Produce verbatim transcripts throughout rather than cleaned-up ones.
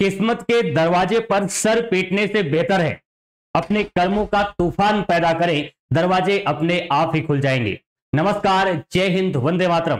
किस्मत के दरवाजे पर सर पीटने से बेहतर है अपने कर्मों का तूफान पैदा करें, दरवाजे अपने आप ही खुल जाएंगे। नमस्कार, जय हिंद, वंदे मातरम।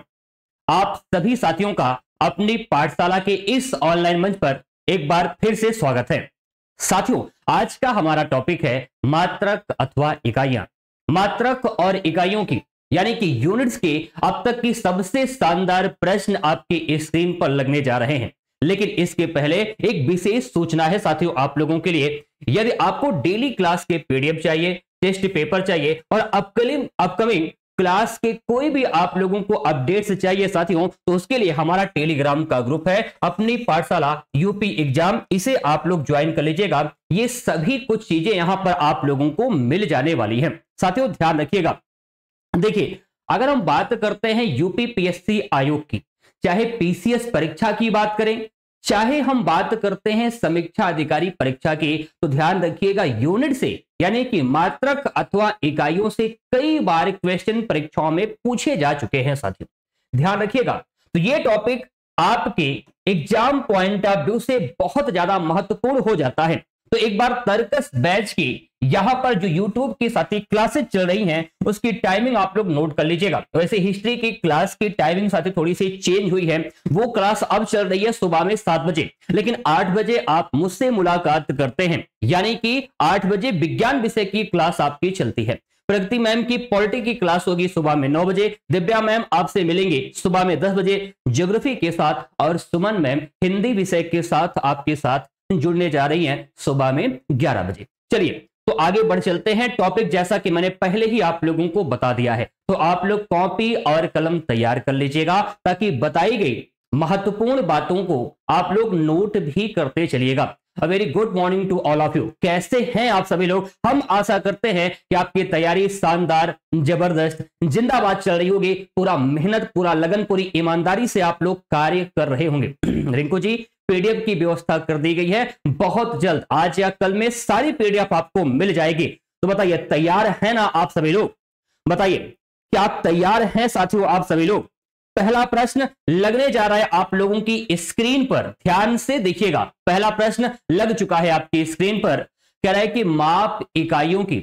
आप सभी साथियों का अपनी पाठशाला के इस ऑनलाइन मंच पर एक बार फिर से स्वागत है। साथियों, आज का हमारा टॉपिक है मात्रक अथवा इकाइयां। मात्रक और इकाइयों की यानी कि यूनिट्स के अब तक की सबसे शानदार प्रश्न आपकी स्क्रीन पर लगने जा रहे हैं। लेकिन इसके पहले एक विशेष सूचना है साथियों आप लोगों के लिए। यदि आपको डेली क्लास के पीडीएफ चाहिए, टेस्ट पेपर चाहिए और अपकमिंग अपकमिंग क्लास के कोई भी आप लोगों को अपडेट्स चाहिए साथियों, तो उसके लिए हमारा टेलीग्राम का ग्रुप है अपनी पाठशाला यूपी एग्जाम, इसे आप लोग ज्वाइन कर लीजिएगा। ये सभी कुछ चीजें यहां पर आप लोगों को मिल जाने वाली हैं। साथियों ध्यान रखिएगा। देखिए, अगर हम बात करते हैं यूपी पीएससी आयोग की, चाहे पीसीएस परीक्षा की बात करें, चाहे हम बात करते हैं समीक्षा अधिकारी परीक्षा की, तो ध्यान रखिएगा यूनिट से यानी कि मात्रक अथवा इकाइयों से कई बार क्वेश्चन परीक्षाओं में पूछे जा चुके हैं साथियों। ध्यान रखिएगा। तो ये टॉपिक आपके एग्जाम पॉइंट ऑफ व्यू से बहुत ज्यादा महत्वपूर्ण हो जाता है। तो एक बार तर्कस बैच की यहां पर जो YouTube की साथी क्लासेस चल रही हैं उसकी टाइमिंग आप लोग नोट कर लीजिएगा। वैसे हिस्ट्री की क्लास की टाइमिंग साथी थोड़ी सी चेंज हुई है, वो क्लास अब चल रही है सुबह में सात बजे, लेकिन आठ बजे आप मुझसे मुलाकात करते हैं, यानी कि आठ बजे विज्ञान विषय की क्लास आपकी चलती है। प्रगति मैम की पॉलिटी की क्लास होगी सुबह में नौ बजे, दिव्या मैम आपसे मिलेंगे सुबह में दस बजे ज्योग्राफी के साथ, और सुमन मैम हिंदी विषय के साथ आपके साथ जुड़ने जा रही हैं सुबह में ग्यारह बजे। चलिए तो आगे बढ़ चलते हैं। टॉपिक जैसा कि मैंने पहले ही आप लोगों को बता दिया है, तो आप लोग कॉपी और कलम तैयार कर लीजिएगा ताकि बताई गई महत्वपूर्ण बातों को आप लोग नोट भी करते चलिएगा। A very good morning to all of you. कैसे हैं आप सभी लोग? हम आशा करते हैं कि आपकी तैयारी शानदार, जबरदस्त, जिंदाबाद चल रही होगी। पूरा मेहनत, पूरा लगन, पूरी ईमानदारी से आप लोग कार्य कर रहे होंगे। रिंकू जी, पीडीएफ की व्यवस्था कर दी गई है, बहुत जल्द आज या कल में सारी पीडीएफ आपको मिल जाएगी। तो बताइए तैयार हैं ना आप सभी लोग? बताइए क्या आप तैयार हैं साथियों आप सभी लोग? पहला प्रश्न लगने जा रहा है आप लोगों की स्क्रीन पर, ध्यान से देखिएगा। पहला प्रश्न लग चुका है आपकी स्क्रीन पर। कह रहा है कि माप इकाइयों की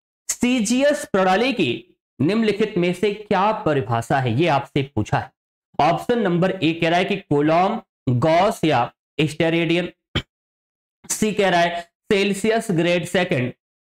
सीजीएस प्रणाली की निम्नलिखित में से क्या परिभाषा है, यह आपसे पूछा है। ऑप्शन नंबर ए कह रहा है कि कोलॉम, गॉस या स्टेरेडियन। सी कह रहा है Celsius grade second.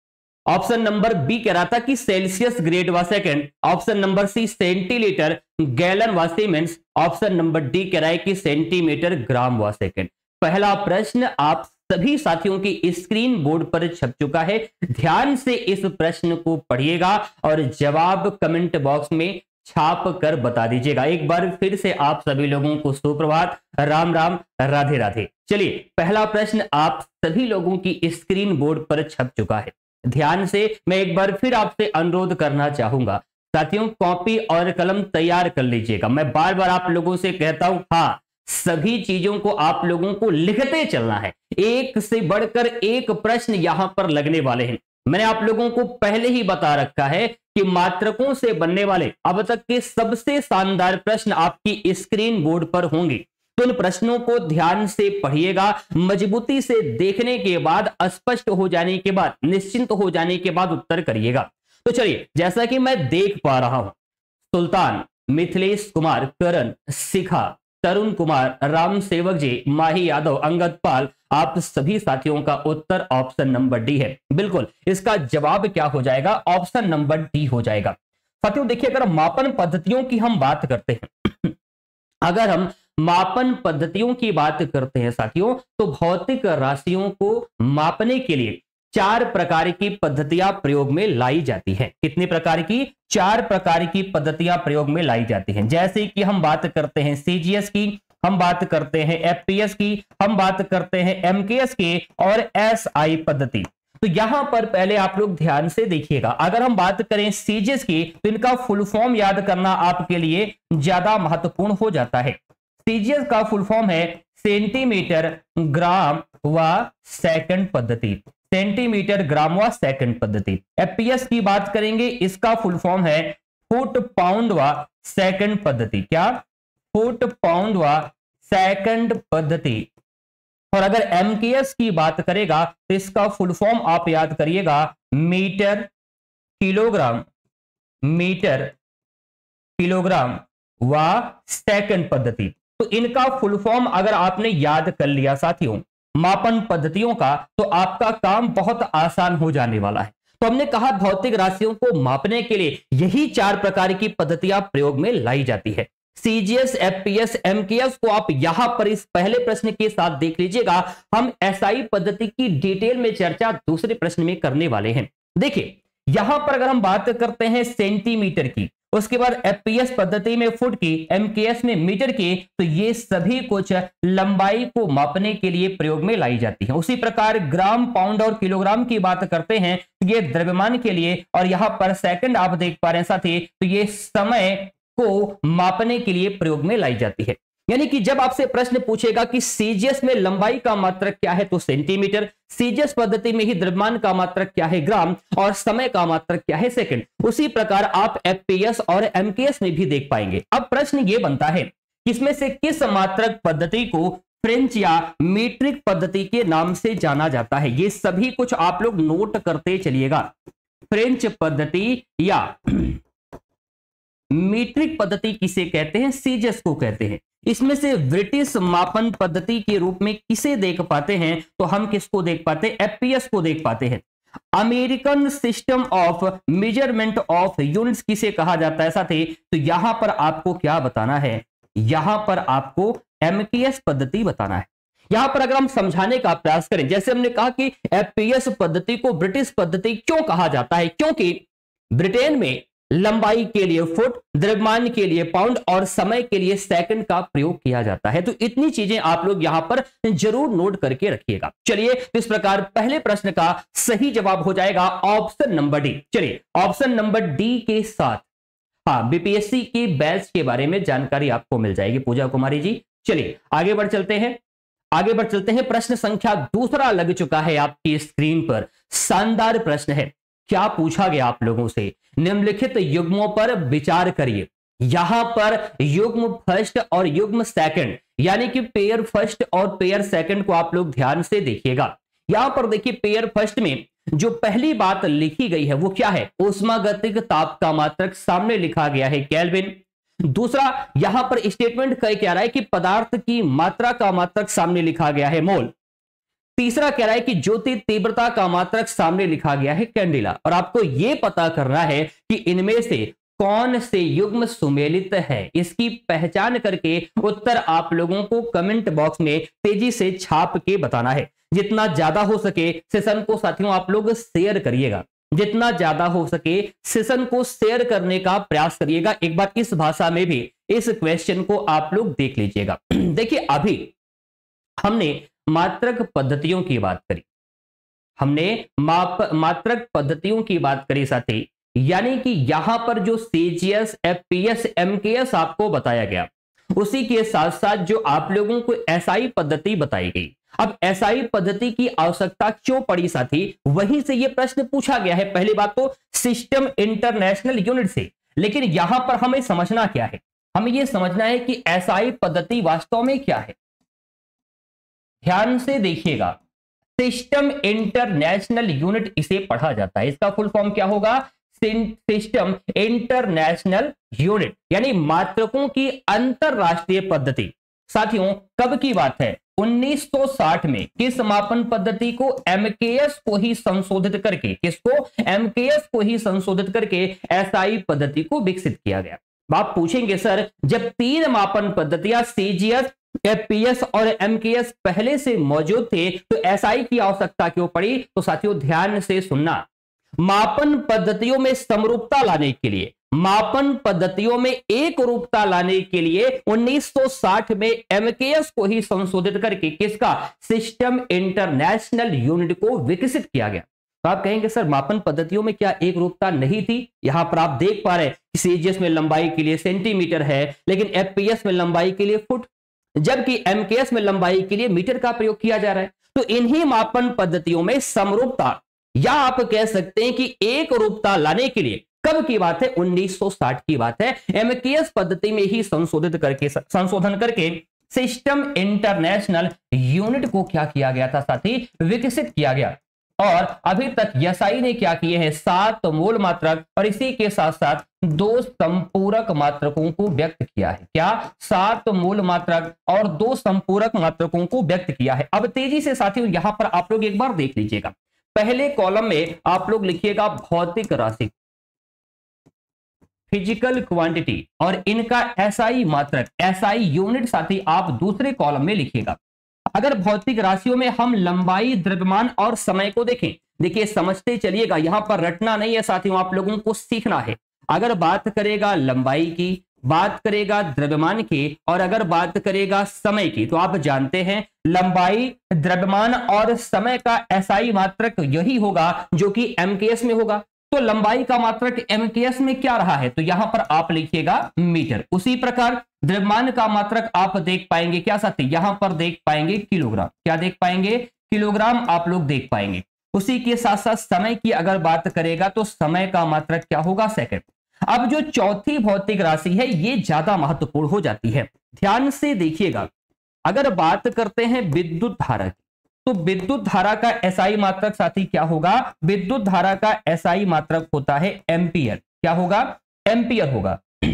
Option number B कह रहा था कि सेल्सियस ग्रेड व second. Option number C centilitre gallon व सीमेंस। ऑप्शन नंबर डी कह रहा है कि सेंटीमीटर ग्राम व सेकंड। पहला प्रश्न आप सभी साथियों की स्क्रीन बोर्ड पर छप चुका है। ध्यान से इस प्रश्न को पढ़िएगा और जवाब कमेंट बॉक्स में छाप कर बता दीजिएगा। एक बार फिर से आप सभी लोगों को सुप्रभात, राम राम, राधे राधे। चलिए पहला प्रश्न आप सभी लोगों की स्क्रीन बोर्ड पर छप चुका है। ध्यान से मैं एक बार फिर आपसे अनुरोध करना चाहूंगा साथियों, कॉपी और कलम तैयार कर लीजिएगा। मैं बार बार आप लोगों से कहता हूं, हाँ सभी चीजों को आप लोगों को लिखते चलना है। एक से बढ़कर एक प्रश्न यहां पर लगने वाले हैं। मैंने आप लोगों को पहले ही बता रखा है कि मात्रकों से बनने वाले अब तक के सबसे शानदार प्रश्न आपकी स्क्रीन बोर्ड पर होंगे। तो इन प्रश्नों को ध्यान से पढ़िएगा, मजबूती से देखने के बाद, स्पष्ट हो जाने के बाद, निश्चिंत हो जाने के बाद उत्तर करिएगा। तो चलिए, जैसा कि मैं देख पा रहा हूं, सुल्तान, मिथिलेश कुमार, करण, शिखा, तरुण कुमार, राम सेवक जी, माही यादव, अंगद पाल, आप सभी साथियों का उत्तर ऑप्शन नंबर डी है। बिल्कुल, इसका जवाब क्या हो जाएगा? ऑप्शन नंबर डी हो जाएगा। साथियों देखिए, अगर मापन पद्धतियों की हम बात करते हैं अगर हम मापन पद्धतियों की बात करते हैं साथियों, तो भौतिक राशियों को मापने के लिए चार प्रकार की पद्धतियां प्रयोग में लाई जाती हैं। कितने प्रकार की? चार प्रकार की पद्धतियां प्रयोग में लाई जाती हैं। जैसे कि हम बात करते हैं सीजीएस की, हम बात करते हैं एफपीएस की, हम बात करते हैं एमकेएस की और एसआई पद्धति। तो यहां पर पहले आप लोग ध्यान से देखिएगा। अगर हम बात करें सीजीएस की, तो इनका फुल फॉर्म याद करना आपके लिए ज्यादा महत्वपूर्ण हो जाता है। सीजीएस का फुल फॉर्म है सेंटीमीटर ग्राम व सेकंड पद्धति। सेंटीमीटर ग्राम व सेकंड पद्धति। एफपीएस की बात करेंगे, इसका फुल फॉर्म है फुट पाउंड व सेकंड पद्धति। क्या? फुट पाउंड व सेकंड पद्धति। और अगर एमकेएस की बात करेगा तो इसका फुल फॉर्म आप याद करिएगा, मीटर किलोग्राम मीटर किलोग्राम व सेकंड पद्धति। तो इनका फुल फॉर्म अगर आपने याद कर लिया साथियों मापन पद्धतियों का, तो आपका काम बहुत आसान हो जाने वाला है। तो हमने कहा भौतिक राशियों को मापने के लिए यही चार प्रकार की पद्धतियां प्रयोग में लाई जाती है। सीजीएस, एफपीएस, एमकेएस को आप यहां पर इस पहले प्रश्न के साथ देख लीजिएगा। हम एसआई पद्धति की डिटेल में चर्चा दूसरे प्रश्न में करने वाले हैं। देखिए यहां पर अगर हम बात करते हैं सेंटीमीटर की, उसके बाद एफपीएस पद्धति में फुट की, एमकेएस में मीटर की, तो ये सभी कुछ लंबाई को मापने के लिए प्रयोग में लाई जाती है। उसी प्रकार ग्राम, पाउंड और किलोग्राम की बात करते हैं तो ये द्रव्यमान के लिए, और यहां पर सेकंड आप देख पा रहे हैं साथी, तो ये समय को मापने के लिए प्रयोग में लाई जाती है। यानी कि जब आपसे प्रश्न पूछेगा कि सीजीएस में लंबाई का मात्रक क्या है तो सेंटीमीटर, सीजीएस पद्धति में ही द्रव्यमान का मात्रक क्या है ग्राम, और समय का मात्रक क्या है सेकंड, उसी प्रकार आप एफपीएस और एमकेएस में भी देख पाएंगे। अब प्रश्न यह बनता है किसमें से किस मात्रक पद्धति को फ्रेंच या मीट्रिक पद्धति के नाम से जाना जाता है। ये सभी कुछ आप लोग नोट करते चलिएगा। फ्रेंच पद्धति या मीट्रिक पद्धति किसे कहते हैं, सीजीएस को कहते हैं। इसमें से ब्रिटिश मापन पद्धति के रूप में किसे देख पाते हैं, तो हम किसको देख पाते हैं, एफपीएस को देख पाते हैं। American system of measurement of units किसे कहा जाता है साथी, तो यहां पर आपको क्या बताना है, यहां पर आपको एमकेएस पद्धति बताना है। यहां पर अगर हम समझाने का प्रयास करें, जैसे हमने कहा कि एफपीएस पद्धति को ब्रिटिश पद्धति क्यों कहा जाता है, क्योंकि ब्रिटेन में लंबाई के लिए फुट, द्रव्यमान के लिए पाउंड और समय के लिए सेकंड का प्रयोग किया जाता है। तो इतनी चीजें आप लोग यहां पर जरूर नोट करके रखिएगा। चलिए तो इस प्रकार पहले प्रश्न का सही जवाब हो जाएगा ऑप्शन नंबर डी। चलिए ऑप्शन नंबर डी के साथ हाँ बीपीएससी की बैच के बारे में जानकारी आपको मिल जाएगी पूजा कुमारी जी। चलिए आगे बढ़ चलते हैं आगे बढ़ चलते हैं प्रश्न संख्या दूसरा लग चुका है आपकी स्क्रीन पर। शानदार प्रश्न है। क्या पूछा गया आप लोगों से, निम्नलिखित युग्मों पर विचार करिए। यहां पर युग्म फर्स्ट और युग्म सेकंड यानी कि पेयर फर्स्ट और पेयर सेकंड को आप लोग ध्यान से देखिएगा। यहां पर देखिए पेयर फर्स्ट में जो पहली बात लिखी गई है वो क्या है, ऊष्मागतिक ताप का मात्रक सामने लिखा गया है केल्विन। दूसरा यहां पर स्टेटमेंट कह क्या रहा है कि पदार्थ की मात्रा का मात्रक सामने लिखा गया है मोल। तीसरा कह रहा है कि ज्योति तीव्रता का मात्रक सामने लिखा गया है कैंडिला। और आपको यह पता करना है कि इनमें से कौन से युग्म सुमेलित है, इसकी पहचान करके उत्तर आप लोगों को कमेंट बॉक्स में तेजी से छाप के बताना है। जितना ज्यादा हो सके सेशन को साथियों आप लोग शेयर करिएगा, जितना ज्यादा हो सके सेशन को शेयर करने का प्रयास करिएगा। एक बार इस भाषा में भी इस क्वेश्चन को आप लोग देख लीजिएगा। देखिए अभी हमने मात्रक पद्धतियों की बात करी, हमने माप मात्रक पद्धतियों की बात करी साथी, यानी कि यहां पर जो सीजीएस, एफपीएस, एमकेएस आपको बताया गया, उसी के साथ साथ जो आप लोगों को एसआई पद्धति बताई गई। अब एसआई पद्धति की आवश्यकता क्यों पड़ी साथी, वहीं से यह प्रश्न पूछा गया है। पहली बात तो सिस्टम इंटरनेशनल यूनिट से, लेकिन यहां पर हमें समझना क्या है, हमें यह समझना है कि एसआई पद्धति वास्तव में क्या है। ध्यान से देखिएगा, सिस्टम इंटरनेशनल यूनिट इसे पढ़ा जाता है। इसका फुल फॉर्म क्या होगा, सिस्टम इंटरनेशनल यूनिट, यानी मात्रकों की अंतरराष्ट्रीय पद्धति। साथियों कब की बात है, उन्नीस सौ साठ में किस मापन पद्धति को, एमकेएस को ही संशोधित करके, किसको, एमकेएस को ही संशोधित करके एसआई पद्धति को विकसित किया गया। आप पूछेंगे सर जब तीन मापन पद्धतियां सीजीएस, एफपीएस और एमकेएस पहले से मौजूद थे तो एसआई की आवश्यकता क्यों पड़ी, तो साथियों ध्यान से सुनना, मापन पद्धतियों में समरूपता लाने के लिए, मापन पद्धतियों में एक रूपता लाने के लिए उन्नीस सौ साठ में एमकेएस को ही संशोधित करके किसका, सिस्टम इंटरनेशनल यूनिट को विकसित किया गया। तो आप कहेंगे सर मापन पद्धतियों में क्या एक रूपता नहीं थी, यहां पर आप देख पा रहे हैं कि सीजीएस में लंबाई के लिए सेंटीमीटर है, लेकिन एफपीएस में लंबाई के लिए फुट, जबकि एमकेएस में लंबाई के लिए मीटर का प्रयोग किया जा रहा है। तो इन्हीं मापन पद्धतियों में समरूपता या आप कह सकते हैं कि एक रूपता लाने के लिए कब की बात है, उन्नीस सौ साठ की बात है। एमकेएस पद्धति में ही संशोधित करके संशोधन करके सिस्टम इंटरनेशनल यूनिट को क्या किया गया था साथी, विकसित किया गया। और अभी तक एसआई ने क्या किए हैं, सात मूल मात्रक और इसी के साथ साथ दो संपूरक मात्रकों को व्यक्त किया है। क्या, सात मूल मात्रक और दो संपूरक मात्रकों को व्यक्त किया है। अब तेजी से साथियों यहां पर आप लोग एक बार देख लीजिएगा, पहले कॉलम में आप लोग लिखिएगा भौतिक राशि, फिजिकल क्वांटिटी, और इनका एसआई मात्रक, एसआई यूनिट साथी आप दूसरे कॉलम में लिखिएगा। अगर भौतिक राशियों में हम लंबाई, द्रव्यमान और समय को देखें, देखिए समझते चलिएगा, यहां पर रटना नहीं है साथियों, आप लोगों को सीखना है। अगर बात करेगा लंबाई की, बात करेगा द्रव्यमान की, और अगर बात करेगा समय की, तो आप जानते हैं लंबाई, द्रव्यमान और समय का एसआई मात्रक यही होगा जो कि एमकेएस में होगा। तो लंबाई का मात्रक एमकेएस में क्या रहा है, तो यहां पर आप लिखिएगा मीटर। उसी प्रकार द्रव्यमान का मात्रक आप देख पाएंगे क्या साथी, यहां पर देख पाएंगे किलोग्राम। क्या देख पाएंगे, किलोग्राम आप लोग देख पाएंगे। उसी के साथ साथ समय की अगर बात करेगा तो समय का मात्रक क्या होगा, सेकंड। अब जो चौथी भौतिक राशि है ये ज्यादा महत्वपूर्ण हो जाती है, ध्यान से देखिएगा। अगर बात करते हैं विद्युत धारा की, तो विद्युत धारा का एसआई मात्रक साथी क्या होगा, विद्युत धारा का एसआई मात्रक होता है एम्पियर। क्या होगा, एम्पियर होगा।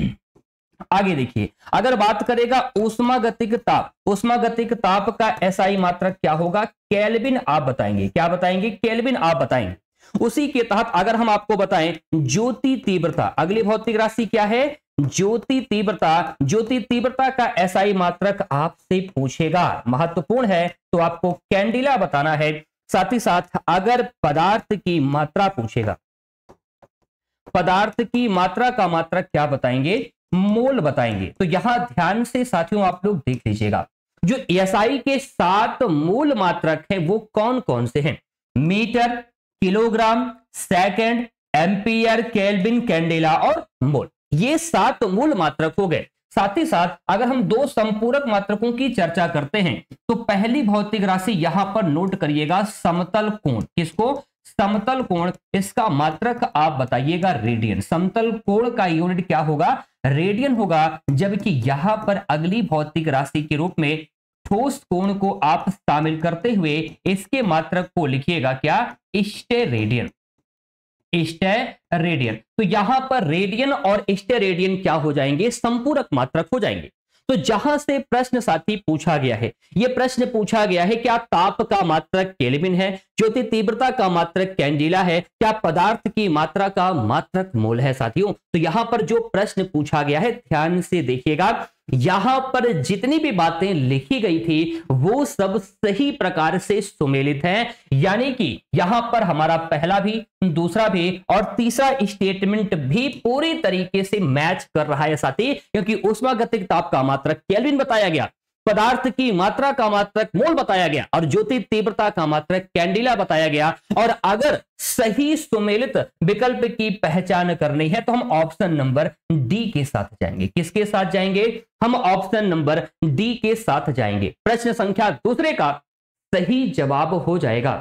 आगे देखिए, अगर बात करेगा ऊष्मागतिक ताप, ऊष्मागतिक ताप का एसआई मात्रक क्या होगा, केल्विन आप बताएंगे। क्या बताएंगे, केल्विन आप बताएंगे। उसी के तहत अगर हम आपको बताएं ज्योति तीव्रता, अगली भौतिक राशि क्या है, ज्योति तीव्रता। ज्योति तीव्रता का एसआई मात्रक आपसे पूछेगा, महत्वपूर्ण है, तो आपको कैंडिला बताना है। साथ ही साथ अगर पदार्थ की मात्रा पूछेगा, पदार्थ की मात्रा का मात्रक क्या बताएंगे, मोल बताएंगे। तो यहां ध्यान से साथियों आप लोग देख लीजिएगा, जो एसआई के सात मूल मात्रक है वो कौन कौन से हैं, metre, kilogram, second, ampere, kelvin, candela और मोल। ये सात मूल मात्रक हो गए। साथ ही साथ अगर हम दो संपूरक मात्रकों की चर्चा करते हैं तो पहली भौतिक राशि यहां पर नोट करिएगा, समतल कोण। किसको, समतल कोण। इसका मात्रक आप बताइएगा रेडियन। समतल कोण का यूनिट क्या होगा, रेडियन होगा। जबकि यहां पर अगली भौतिक राशि के रूप में ठोस कोण को आप शामिल करते हुए इसके मात्रक को लिखिएगा क्या, स्टेरेडियन। स्टेरेडियन। तो यहां पर रेडियन और स्टेरेडियन क्या हो जाएंगे, संपूरक मात्रक हो जाएंगे। तो जहां से प्रश्न साथी पूछा गया है, यह प्रश्न पूछा गया है क्या ताप का मात्रक केल्विन है, ज्योति तीव्रता का मात्रक कैंडिला है, क्या पदार्थ की मात्रा का मात्रक मोल है साथियों। तो यहां पर जो प्रश्न पूछा गया है ध्यान से देखिएगा, यहां पर जितनी भी बातें लिखी गई थी वो सब सही प्रकार से सुमेलित हैं। यानी कि यहां पर हमारा पहला भी, दूसरा भी और तीसरा स्टेटमेंट भी पूरी तरीके से मैच कर रहा है साथी, क्योंकि ऊष्मागतिक ताप का मात्रक केल्विन बताया गया, पदार्थ की मात्रा का मात्रक मोल बताया गया और ज्योति तीव्रता का मात्रक कैंडिला बताया गया। और अगर सही सुमेलित विकल्प की पहचान करनी है तो हम ऑप्शन नंबर डी के साथ जाएंगे। किसके साथ जाएंगे, हम ऑप्शन नंबर डी के साथ जाएंगे। प्रश्न संख्या दूसरे का सही जवाब हो जाएगा,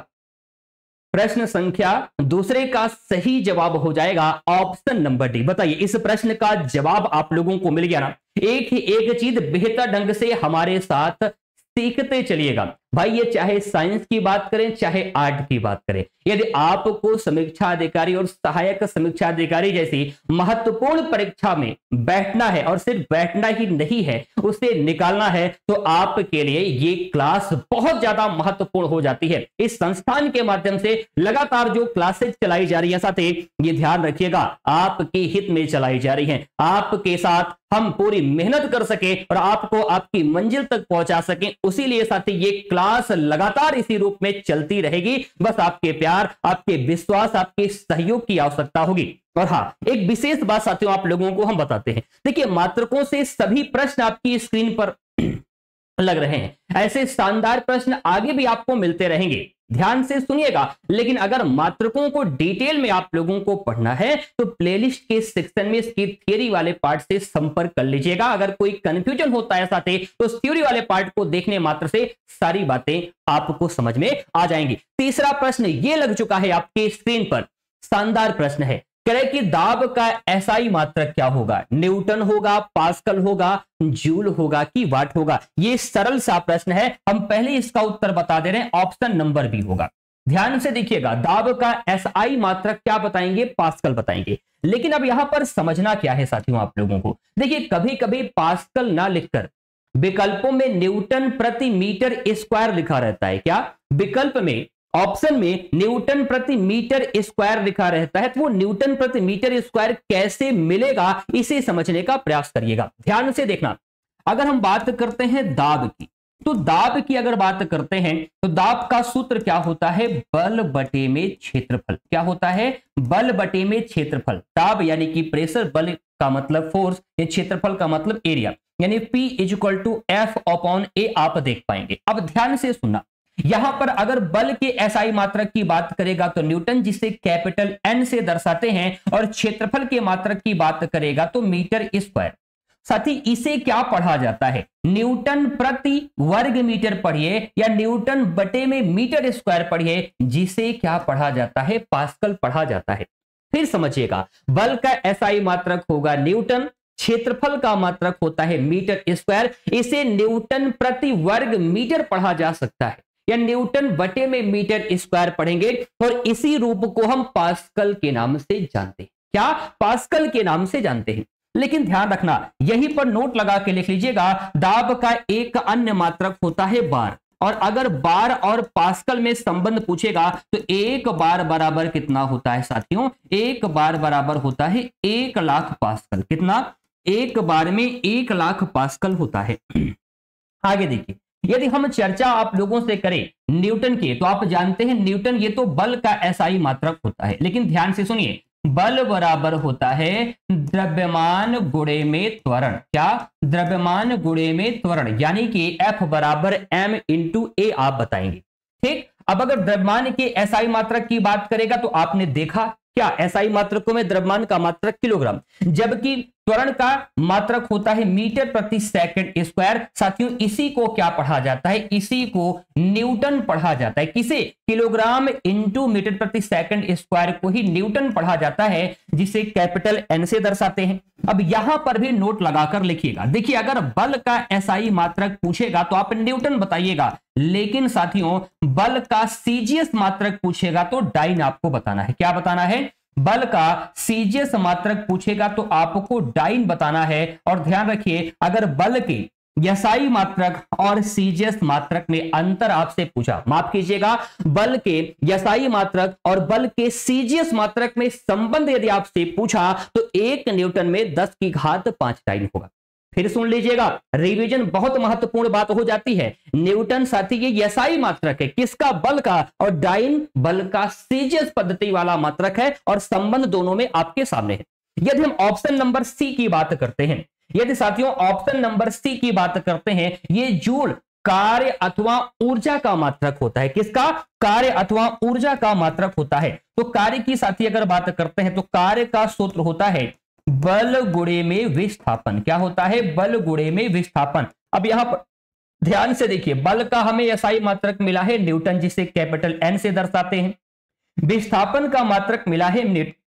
प्रश्न संख्या दूसरे का सही जवाब हो जाएगा ऑप्शन नंबर डी। बताइए इस प्रश्न का जवाब आप लोगों को मिल गया ना। एक ही एक चीज बेहतर ढंग से हमारे साथ सीखते चलिएगा भाई, ये चाहे साइंस की बात करें चाहे आर्ट की बात करें। यदि आपको समीक्षा अधिकारी और सहायक समीक्षा अधिकारी जैसी महत्वपूर्ण परीक्षा में बैठना है और सिर्फ बैठना ही नहीं है, उसे निकालना है, तो आपके लिए ये क्लास बहुत ज्यादा महत्वपूर्ण हो जाती है। इस संस्थान के माध्यम से लगातार जो क्लासेज चलाई जा रही है साथी, ये ध्यान रखिएगा आपके हित में चलाई जा रही है। आपके साथ हम पूरी मेहनत कर सके और आपको आपकी मंजिल तक पहुंचा सके, उसी लिए साथी ये क्लास लगातार इसी रूप में चलती रहेगी। बस आपके प्यार, आपके विश्वास, आपके सहयोग की आवश्यकता होगी। और हाँ, एक विशेष बात साथियों आप लोगों को हम बताते हैं। देखिए मात्रकों से सभी प्रश्न आपकी स्क्रीन पर लग रहे हैं, ऐसे शानदार प्रश्न आगे भी आपको मिलते रहेंगे, ध्यान से सुनिएगा। लेकिन अगर मात्रकों को डिटेल में आप लोगों को पढ़ना है तो प्लेलिस्ट के सेक्शन में इसकी थ्योरी वाले पार्ट से संपर्क कर लीजिएगा। अगर कोई कंफ्यूजन होता है साथी तो थ्योरी वाले पार्ट को देखने मात्र से सारी बातें आपको समझ में आ जाएंगी। तीसरा प्रश्न ये लग चुका है आपके स्क्रीन पर, शानदार प्रश्न है। कह रहे कि दाब का एसआई मात्रक क्या होगा, न्यूटन होगा, पास्कल होगा, जूल होगा कि वाट होगा। ये सरल सा प्रश्न है, हम पहले इसका उत्तर बता दे रहे हैं, ऑप्शन नंबर बी होगा। ध्यान से देखिएगा, दाब का एसआई मात्रक क्या बताएंगे, पास्कल बताएंगे। लेकिन अब यहां पर समझना क्या है साथियों आप लोगों को, देखिए कभी कभी पास्कल ना लिखकर विकल्पों में न्यूटन प्रति मीटर स्क्वायर लिखा रहता है। क्या विकल्प में, ऑप्शन में न्यूटन प्रति मीटर स्क्वायर लिखा रहता है, तो वो न्यूटन प्रति मीटर स्क्वायर कैसे मिलेगा इसे समझने का प्रयास करिएगा। ध्यान से देखना, अगर हम बात करते हैं दाब की, तो दाब की अगर बात करते हैं तो दाब का सूत्र क्या होता है, बल बटे में क्षेत्रफल। क्या होता है, बल बटे में क्षेत्रफल। दाब यानी कि प्रेशर, बल का मतलब फोर्स, ये क्षेत्रफल का मतलब एरिया, यानी P is equal to F upon A आप देख पाएंगे। अब ध्यान से सुनना, यहां पर अगर बल के एसआई मात्रक की बात करेगा तो न्यूटन, जिसे कैपिटल एन से दर्शाते हैं, और क्षेत्रफल के मात्रक की बात करेगा तो मीटर स्क्वायर। साथ ही इसे क्या पढ़ा जाता है, न्यूटन प्रति वर्ग मीटर पढ़िए या न्यूटन बटे में मीटर स्क्वायर पढ़िए, जिसे क्या पढ़ा जाता है, पास्कल पढ़ा जाता है। फिर समझिएगा, बल का एसआई मात्रक होगा न्यूटन, क्षेत्रफल का मात्रक होता है मीटर स्क्वायर। इसे न्यूटन प्रति वर्ग मीटर पढ़ा जा सकता है या न्यूटन बटे में मीटर स्क्वायर पढ़ेंगे, और इसी रूप को हम पास्कल के नाम से जानते हैं। क्या, पास्कल के नाम से जानते हैं। लेकिन ध्यान रखना, यहीं पर नोट लगा के लिख लीजिएगा, दाब का एक अन्य मात्रक होता है बार, और अगर बार और पास्कल में संबंध पूछेगा तो एक बार बराबर कितना होता है साथियों, एक बार बराबर होता है एक लाख पास्कल। कितना, एक बार में एक लाख पास्कल होता है। आगे देखिए, यदि हम चर्चा आप लोगों से करें न्यूटन के, तो आप जानते हैं न्यूटन ये तो बल का एसआई मात्रक होता है। लेकिन ध्यान से सुनिए, बल बराबर होता है द्रव्यमान गुणे में त्वरण। क्या, द्रव्यमान गुणे में त्वरण, यानी कि F बराबर m इंटू ए आप बताएंगे। ठीक, अब अगर द्रव्यमान के एसआई मात्रक की बात करेगा तो आपने देखा क्या, एसआई मात्रकों में द्रव्यमान का मात्रक किलोग्राम, जबकि त्वरण का मात्रक होता है मीटर प्रति सेकंड स्क्वायर। साथियों इसी को क्या पढ़ा जाता है, इसी को न्यूटन पढ़ा जाता है। किसे, किलोग्राम इंटू मीटर प्रति सेकंड स्क्वायर को ही न्यूटन पढ़ा जाता है, जिसे कैपिटल एन से दर्शाते हैं। अब यहां पर भी नोट लगाकर लिखिएगा। देखिए, अगर बल का एसआई मात्रक पूछेगा तो आप न्यूटन बताइएगा, लेकिन साथियों बल का सीजीएस मात्रक पूछेगा तो डाइन आपको बताना है। क्या बताना है, बल का सीजीएस मात्रक पूछेगा तो आपको डाइन बताना है। और ध्यान रखिए, अगर बल के एसआई मात्रक और सीजीएस मात्रक में अंतर आपसे पूछा, माफ कीजिएगा, बल के एसआई मात्रक और बल के सीजीएस मात्रक में संबंध यदि आपसे पूछा तो एक न्यूटन में दस की घात पांच डाइन होगा। फिर सुन लीजिएगा, रिवीजन बहुत महत्वपूर्ण बात हो जाती है। न्यूटन साथी ये एसआई मात्रक है, किसका, बल का, और डाइन बल का सीजीएस पद्धति वाला मात्रक है, और संबंध दोनों में आपके सामने है। यदि हम ऑप्शन नंबर सी की बात करते हैं, यदि साथियों ऑप्शन नंबर सी की बात करते हैं, ये जूल कार्य अथवा ऊर्जा का मात्रक होता है। किसका, कार्य अथवा ऊर्जा का मात्रक होता है। तो कार्य की साथी अगर बात करते हैं तो कार्य का सूत्र होता है बल गुणे में विस्थापन। क्या होता है, बल गुणे में विस्थापन। अब यहां पर ध्यान से देखिए, बल का हमें एसआई मात्रक मिला है न्यूटन, जिसे कैपिटल एन से दर्शाते हैं। विस्थापन का मात्रक मिला है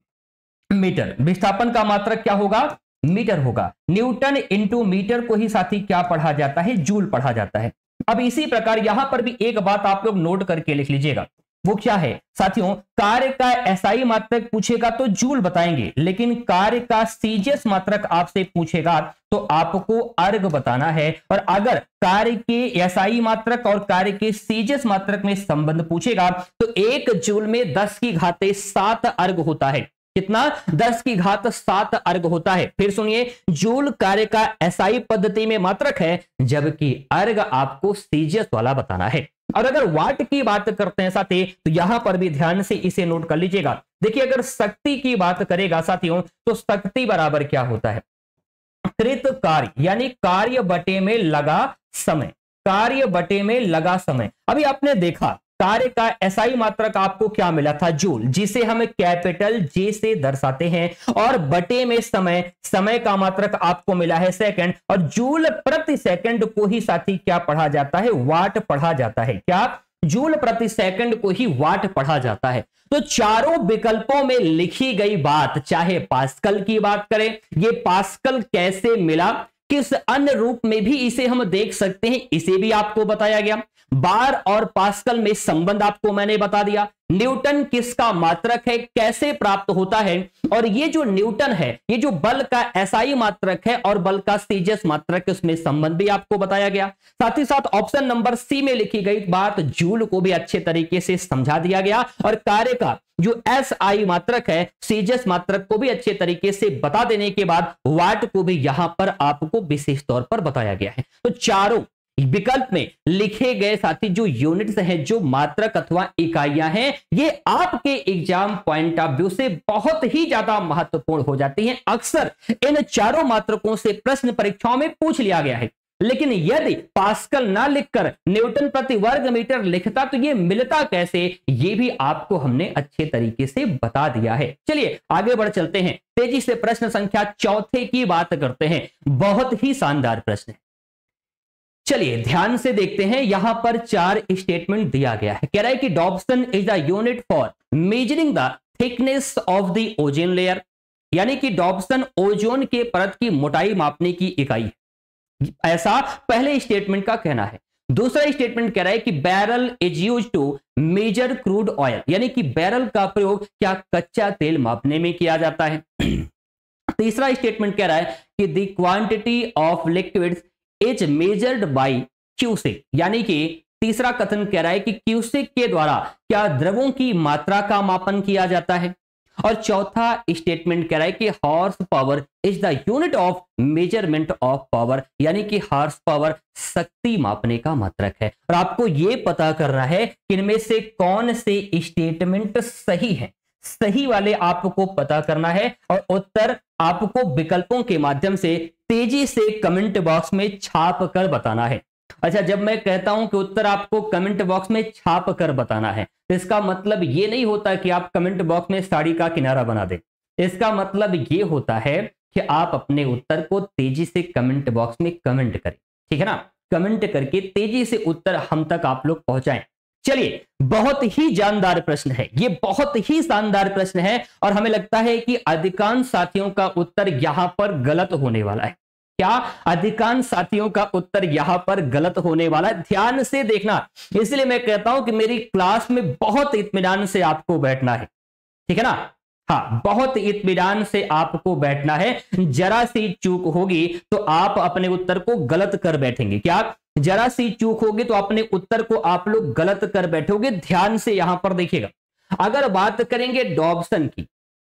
मीटर, विस्थापन का मात्रक क्या होगा, मीटर होगा। न्यूटन इंटू मीटर को ही साथी क्या पढ़ा जाता है, जूल पढ़ा जाता है। अब इसी प्रकार यहां पर भी एक बात आप लोग नोट करके लिख लीजिएगा, वो क्या है साथियों, कार्य का एसआई मात्रक पूछेगा तो जूल बताएंगे, लेकिन कार्य का सीजीएस मात्रक आपसे पूछेगा तो आपको अर्ग बताना है। और अगर कार्य के एसआई मात्रक और कार्य के सीजीएस मात्रक में संबंध पूछेगा तो एक जूल में दस की घाते सात अर्ग होता है। कितना, दस की घात सात अर्ग होता है। फिर सुनिए, जूल कार्य का एसआई पद्धति में मात्रक है, जबकि अर्ग आपको सीजीएस वाला बताना है। और अगर वाट की बात करते हैं साथी, तो यहां पर भी ध्यान से इसे नोट कर लीजिएगा। देखिए, अगर शक्ति की बात करेगा साथियों तो शक्ति बराबर क्या होता है, कृत कार्य, यानी कार्य बटे में लगा समय, कार्य बटे में लगा समय। अभी आपने देखा कार्य का एसआई मात्रक आपको क्या मिला था, जूल, जिसे हम कैपिटल जे से दर्शाते हैं, और बटे में समय, समय का मात्रक आपको मिला है सेकंड, और जूल प्रति सेकंड को ही साथी क्या पढ़ा जाता है, वाट पढ़ा जाता है। क्या, जूल प्रति सेकंड को ही वाट पढ़ा जाता है। तो चारों विकल्पों में लिखी गई बात, चाहे पास्कल की बात करें, ये पास्कल कैसे मिला, किस अन्य रूप में भी इसे हम देख सकते हैं, इसे भी आपको बताया गया। बार और पास्कल में संबंध आपको मैंने बता दिया। न्यूटन किसका मात्रक है, कैसे प्राप्त होता है, और ये जो न्यूटन है ये जो बल का एसआई मात्रक है और बल का सीजीएस मात्रक है, उसमें संबंध भी आपको बताया गया। साथ ही साथ ऑप्शन नंबर सी में लिखी गई बात जूल को भी अच्छे तरीके से समझा दिया गया, और कार्य का जो एस आई मात्रक है, सीजीएस मात्रक को भी अच्छे तरीके से बता देने के बाद वाट को भी यहां पर आपको विशेष तौर पर बताया गया है। तो चारों विकल्प में लिखे गए साथी जो यूनिट्स हैं, जो मात्रक अथवा इकाइयां हैं, ये आपके एग्जाम पॉइंट ऑफ व्यू से बहुत ही ज्यादा महत्वपूर्ण हो जाती हैं। अक्सर इन चारों मात्रकों से प्रश्न परीक्षाओं में पूछ लिया गया है, लेकिन यदि पास्कल ना लिखकर न्यूटन प्रति वर्ग मीटर लिखता तो ये मिलता कैसे, ये भी आपको हमने अच्छे तरीके से बता दिया है। चलिए आगे बढ़ चलते हैं, तेजी से प्रश्न संख्या चौथे की बात करते हैं। बहुत ही शानदार प्रश्न है, चलिए ध्यान से देखते हैं। यहां पर चार स्टेटमेंट दिया गया है। कह रहा है कि Dobson is the unit for measuring the thickness of the ozone layer, यानी कि डॉप्सन ओजोन के परत की मोटाई मापने की इकाई है, ऐसा पहले स्टेटमेंट का कहना है। दूसरा स्टेटमेंट कह रहा है कि barrel is used to measure crude oil, यानी कि बैरल का प्रयोग क्या कच्चा तेल मापने में किया जाता है। तीसरा स्टेटमेंट कह रहा है कि the quantity of liquids is measured by cusec, यानी कि तीसरा कथन कह रहा है कि क्यूसेक के द्वारा क्या द्रवों की मात्रा का मापन किया जाता है। और चौथा स्टेटमेंट कह रहा है कि horse power is the unit of measurement of power, यानी कि हॉर्स पावर शक्ति मापने का मात्रक है। और आपको यह पता करना है कि इनमें से कौन से स्टेटमेंट सही है, सही वाले आपको पता करना है, और उत्तर आपको विकल्पों के माध्यम से तेजी से कमेंट बॉक्स में छाप कर बताना है। अच्छा, जब मैं कहता हूं कि उत्तर आपको कमेंट बॉक्स में छाप कर बताना है, तो इसका मतलब ये नहीं होता कि आप कमेंट बॉक्स में साड़ी का किनारा बना दें। इसका मतलब ये होता है कि आप अपने उत्तर को तेजी से कमेंट बॉक्स में कमेंट करें, ठीक है ना। कमेंट करके तेजी से उत्तर हम तक आप लोग पहुंचाएं। चलिए, बहुत ही जानदार प्रश्न है ये, बहुत ही शानदार प्रश्न है, और हमें लगता है कि अधिकांश साथियों का उत्तर यहां पर गलत होने वाला है। क्या अधिकांश साथियों का उत्तर यहां पर गलत होने वाला है? ध्यान से देखना, इसलिए मैं कहता हूं कि मेरी क्लास में बहुत इत्मीनान से आपको बैठना है, ठीक है ना। हाँ, बहुत इत्मीनान से आपको बैठना है। जरा सी चूक होगी तो आप अपने उत्तर को गलत कर बैठेंगे। क्या जरा सी चूक होगी तो अपने उत्तर को आप लोग गलत कर बैठोगे? ध्यान से यहां पर देखिएगा। अगर बात करेंगे डॉप्सन की,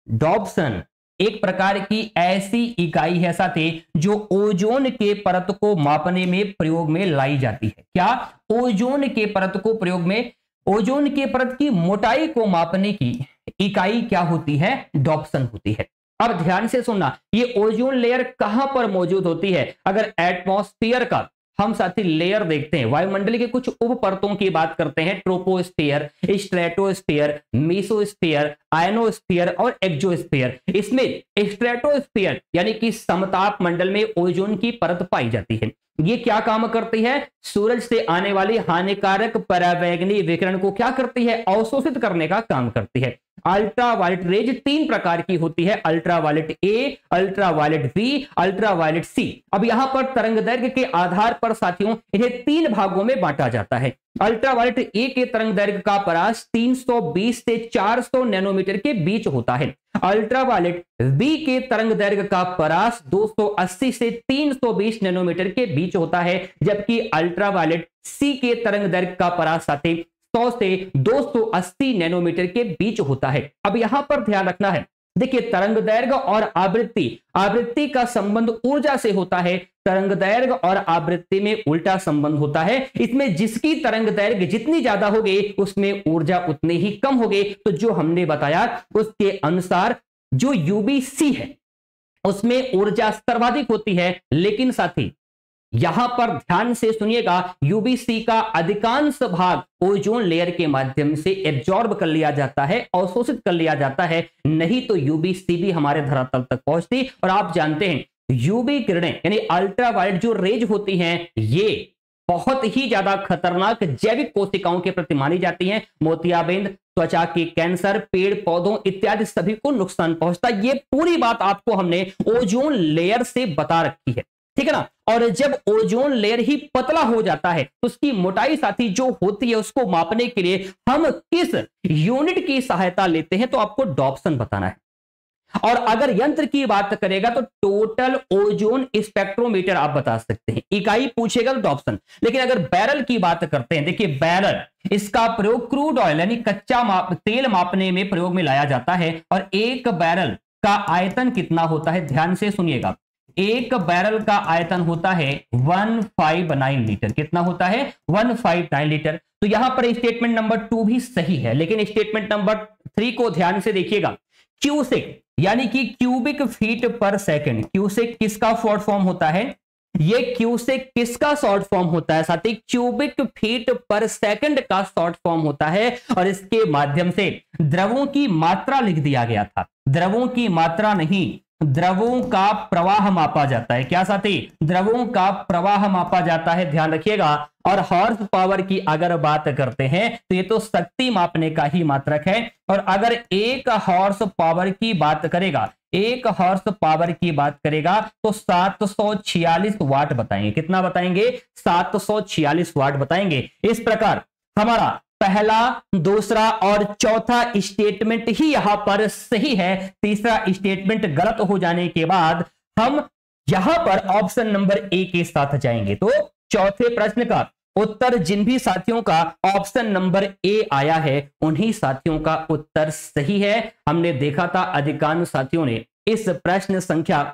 डॉप्सन एक प्रकार की ऐसी इकाई है साथी जो ओजोन के परत को मापने में प्रयोग में लाई जाती है। क्या ओजोन के परत को प्रयोग में, ओजोन के परत की मोटाई को मापने की इकाई क्या होती है? डॉप्सन होती है। अब ध्यान से सुनना, ये ओजोन लेयर कहां पर मौजूद होती है? अगर एटमॉस्फेयर का हम साथी लेयर देखते हैं, वायुमंडल के कुछ उप परतों की बात करते हैं, ट्रोपोस्फीयर, स्ट्रेटोस्फीयर, मेसोस्फीयर, आयनोस्फीयर और एक्सोस्फीयर। इसमें स्ट्रेटोस्फीयर यानी कि समताप मंडल में ओजोन की परत पाई जाती है। ये क्या काम करती है? सूरज से आने वाली हानिकारक पराबैंगनी विकिरण को क्या करती है? अवशोषित करने का काम करती है। अल्ट्रावायलेट रेज तीन प्रकार की होती है, ultraviolet A, ultraviolet B, ultraviolet C. अब यहां पर तरंग दैर्घ्य के आधार पर साथियों इन्हें तीन भागों में बांटा जाता है। अल्ट्रावायलेट ए के तरंग दैर्घ्य का परास तीन सौ बीस से चार सौ नैनोमीटर के बीच होता है। अल्ट्रावायलेट बी के तरंग दैर्घ्य का परास दो सौ अस्सी से तीन सौ बीस नैनोमीटर के बीच होता है, जबकि अल्ट्रावायलेट सी के तरंग दैर्घ्य का परास साथी सौ से दो सौ अस्सी नैनोमीटर के बीच होता है। अब यहां पर ध्यान रखना है, देखिए तरंग दैर्घ्य और आवृत्ति, आवृत्ति का संबंध ऊर्जा से होता है, तरंग दैर्घ्य और आवृत्ति में उल्टा संबंध होता है। इसमें जिसकी तरंग दैर्घ्य जितनी ज्यादा होगी उसमें ऊर्जा उतनी ही कम होगी। तो जो हमने बताया उसके अनुसार जो यूबीसी है उसमें ऊर्जा सर्वाधिक होती है, लेकिन साथी यहां पर ध्यान से सुनिएगा, यूबीसी का अधिकांश भाग ओजोन लेयर के माध्यम से एब्जॉर्ब कर लिया जाता है, अवशोषित कर लिया जाता है, नहीं तो यूबीसी भी हमारे धरातल तक पहुंचती। और आप जानते हैं यूवी किरणें यानी अल्ट्रावायलेट जो रेज होती हैं, ये बहुत ही ज्यादा खतरनाक जैविक कोशिकाओं के प्रति मानी जाती हैं। मोतियाबिंद, त्वचा के कैंसर, पेड़ पौधों इत्यादि सभी को नुकसान पहुंचता है। ये पूरी बात आपको हमने ओजोन लेयर से बता रखी है, ठीक है ना। और जब ओजोन लेयर ही पतला हो जाता है तो उसकी मोटाई साथी जो होती है उसको मापने के लिए हम किस यूनिट की सहायता लेते हैं, तो आपको डॉप्सन बताना है। और अगर यंत्र की बात करेगा तो टोटल ओजोन स्पेक्ट्रोमीटर आप बता सकते हैं। इकाई पूछेगा तो डॉप्सन। लेकिन अगर बैरल की बात करते हैं, देखिए बैरल, इसका प्रयोग क्रूड ऑयल यानी कच्चा माप, तेल मापने में प्रयोग में लाया जाता है। और एक बैरल का आयतन कितना होता है, ध्यान से सुनिएगा। एक बैरल का आयतन होता है एक सौ उनसठ लीटर। कितना होता है, एक सौ उनसठ लीटर। तो यहां पर स्टेटमेंट नंबर टू भी सही है, लेकिन स्टेटमेंट नंबर थ्री को ध्यान से देखिएगा। क्यूसेक यानी कि cubic feet per second, cusec किसका शॉर्ट फॉर्म होता है, ये क्यूसेक किसका शॉर्ट फॉर्म होता है साथी, क्यूबिक फीट पर सेकंड का शॉर्ट फॉर्म होता है। और इसके माध्यम से द्रवों की मात्रा लिख दिया गया था, द्रवों की मात्रा नहीं, द्रवों का प्रवाह मापा जाता है। क्या साथी, द्रवों का प्रवाह मापा जाता है, ध्यान रखिएगा। और हॉर्स पावर की अगर बात करते हैं तो ये तो शक्ति मापने का ही मात्रक है। और अगर एक हॉर्स पावर की बात करेगा, एक हॉर्स पावर की बात करेगा तो सात सौ छियालीस वाट बताएंगे। कितना बताएंगे, सात सौ छियालीस वाट बताएंगे। इस प्रकार हमारा पहला, दूसरा और चौथा स्टेटमेंट ही यहां पर सही है। तीसरा स्टेटमेंट गलत हो जाने के बाद हम यहां पर ऑप्शन नंबर ए के साथ जाएंगे। तो चौथे प्रश्न का उत्तर जिन भी साथियों का ऑप्शन नंबर ए आया है उन्हीं साथियों का उत्तर सही है। हमने देखा था अधिकांश साथियों ने इस प्रश्न संख्या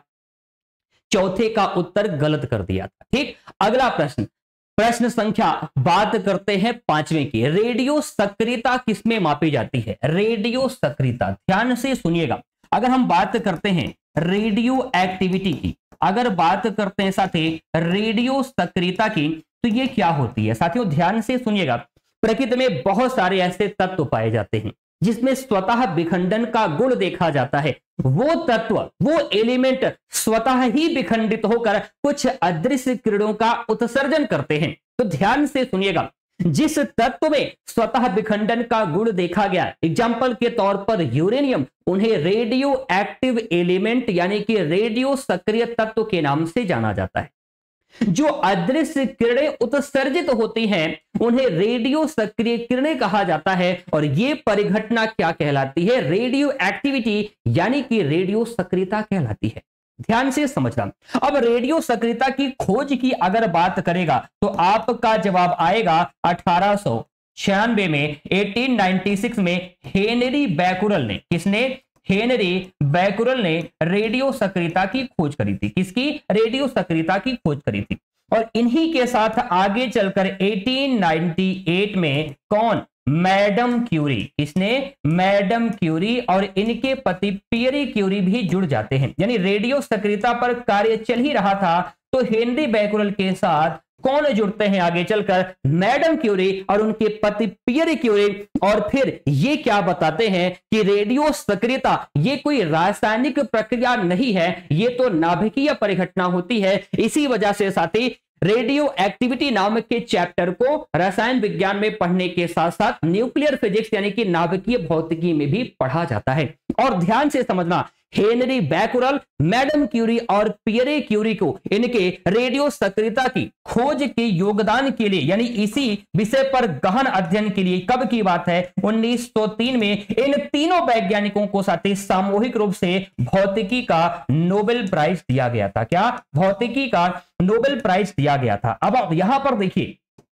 चौथे का उत्तर गलत कर दिया था। ठीक, अगला प्रश्न, प्रश्न संख्या बात करते हैं पांचवें की। रेडियो सक्रियता किसमें मापी जाती है, रेडियो सक्रियता, ध्यान से सुनिएगा। अगर हम बात करते हैं रेडियो एक्टिविटी की, अगर बात करते हैं साथी रेडियो सक्रियता की, तो ये क्या होती है साथियों, ध्यान से सुनिएगा। प्रकृति में बहुत सारे ऐसे तत्व पाए जाते हैं जिसमें स्वतः विखंडन का गुण देखा जाता है। वो तत्व, वो एलिमेंट स्वतः ही विखंडित होकर कुछ अदृश्य किरणों का उत्सर्जन करते हैं। तो ध्यान से सुनिएगा, जिस तत्व में स्वतः विखंडन का गुण देखा गया, एग्जाम्पल के तौर पर यूरेनियम, उन्हें रेडियो एक्टिव एलिमेंट यानी कि रेडियो सक्रिय तत्व के नाम से जाना जाता है। जो अदृश्य किरणें उत्सर्जित होती हैं उन्हें रेडियो सक्रिय किरणें कहा जाता है। और ये परिघटना क्या कहलाती है, रेडियो एक्टिविटी यानी कि रेडियो सक्रियता कहलाती है। ध्यान से समझना। अब रेडियो सक्रियता की खोज की अगर बात करेगा तो आपका जवाब आएगा अठारह सौ छियानवे में, अठारह सौ छियानवे में हेनरी बैकुरल ने, किसने, हेनरी बैकुरल ने रेडियो सक्रियता की खोज करी थी। किसकी, रेडियो सक्रियता की खोज करी थी। और इन्हीं के साथ आगे चलकर अठारह सौ अट्ठानवे में कौन, मैडम क्यूरी, किसने, मैडम क्यूरी और इनके पति पियरे क्यूरी भी जुड़ जाते हैं। यानी रेडियो सक्रियता पर कार्य चल ही रहा था तो हेनरी बैकुरल के साथ कौन जुड़ते हैं आगे चलकर, मैडम क्यूरी और उनके पति पियरे क्यूरी। और फिर ये क्या बताते हैं कि रेडियो सक्रियता ये कोई रासायनिक प्रक्रिया नहीं है, ये तो नाभिकीय परिघटना होती है। इसी वजह से साथी रेडियो एक्टिविटी नामक के चैप्टर को रसायन विज्ञान में पढ़ने के साथ साथ न्यूक्लियर फिजिक्स यानी कि नाभिकीय भौतिकी में भी पढ़ा जाता है। और ध्यान से समझना, हेनरी बैकुरल, मैडम क्यूरी और पियरे क्यूरी को इनके रेडियो सक्रियता की खोज के योगदान के लिए यानी इसी विषय पर गहन अध्ययन के लिए कब की बात है, उन्नीस सौ तीन में इन तीनों वैज्ञानिकों को साथ सामूहिक रूप से भौतिकी का नोबेल प्राइज दिया गया था। क्या, भौतिकी का नोबेल प्राइज दिया गया था। अब आप यहां पर देखिए,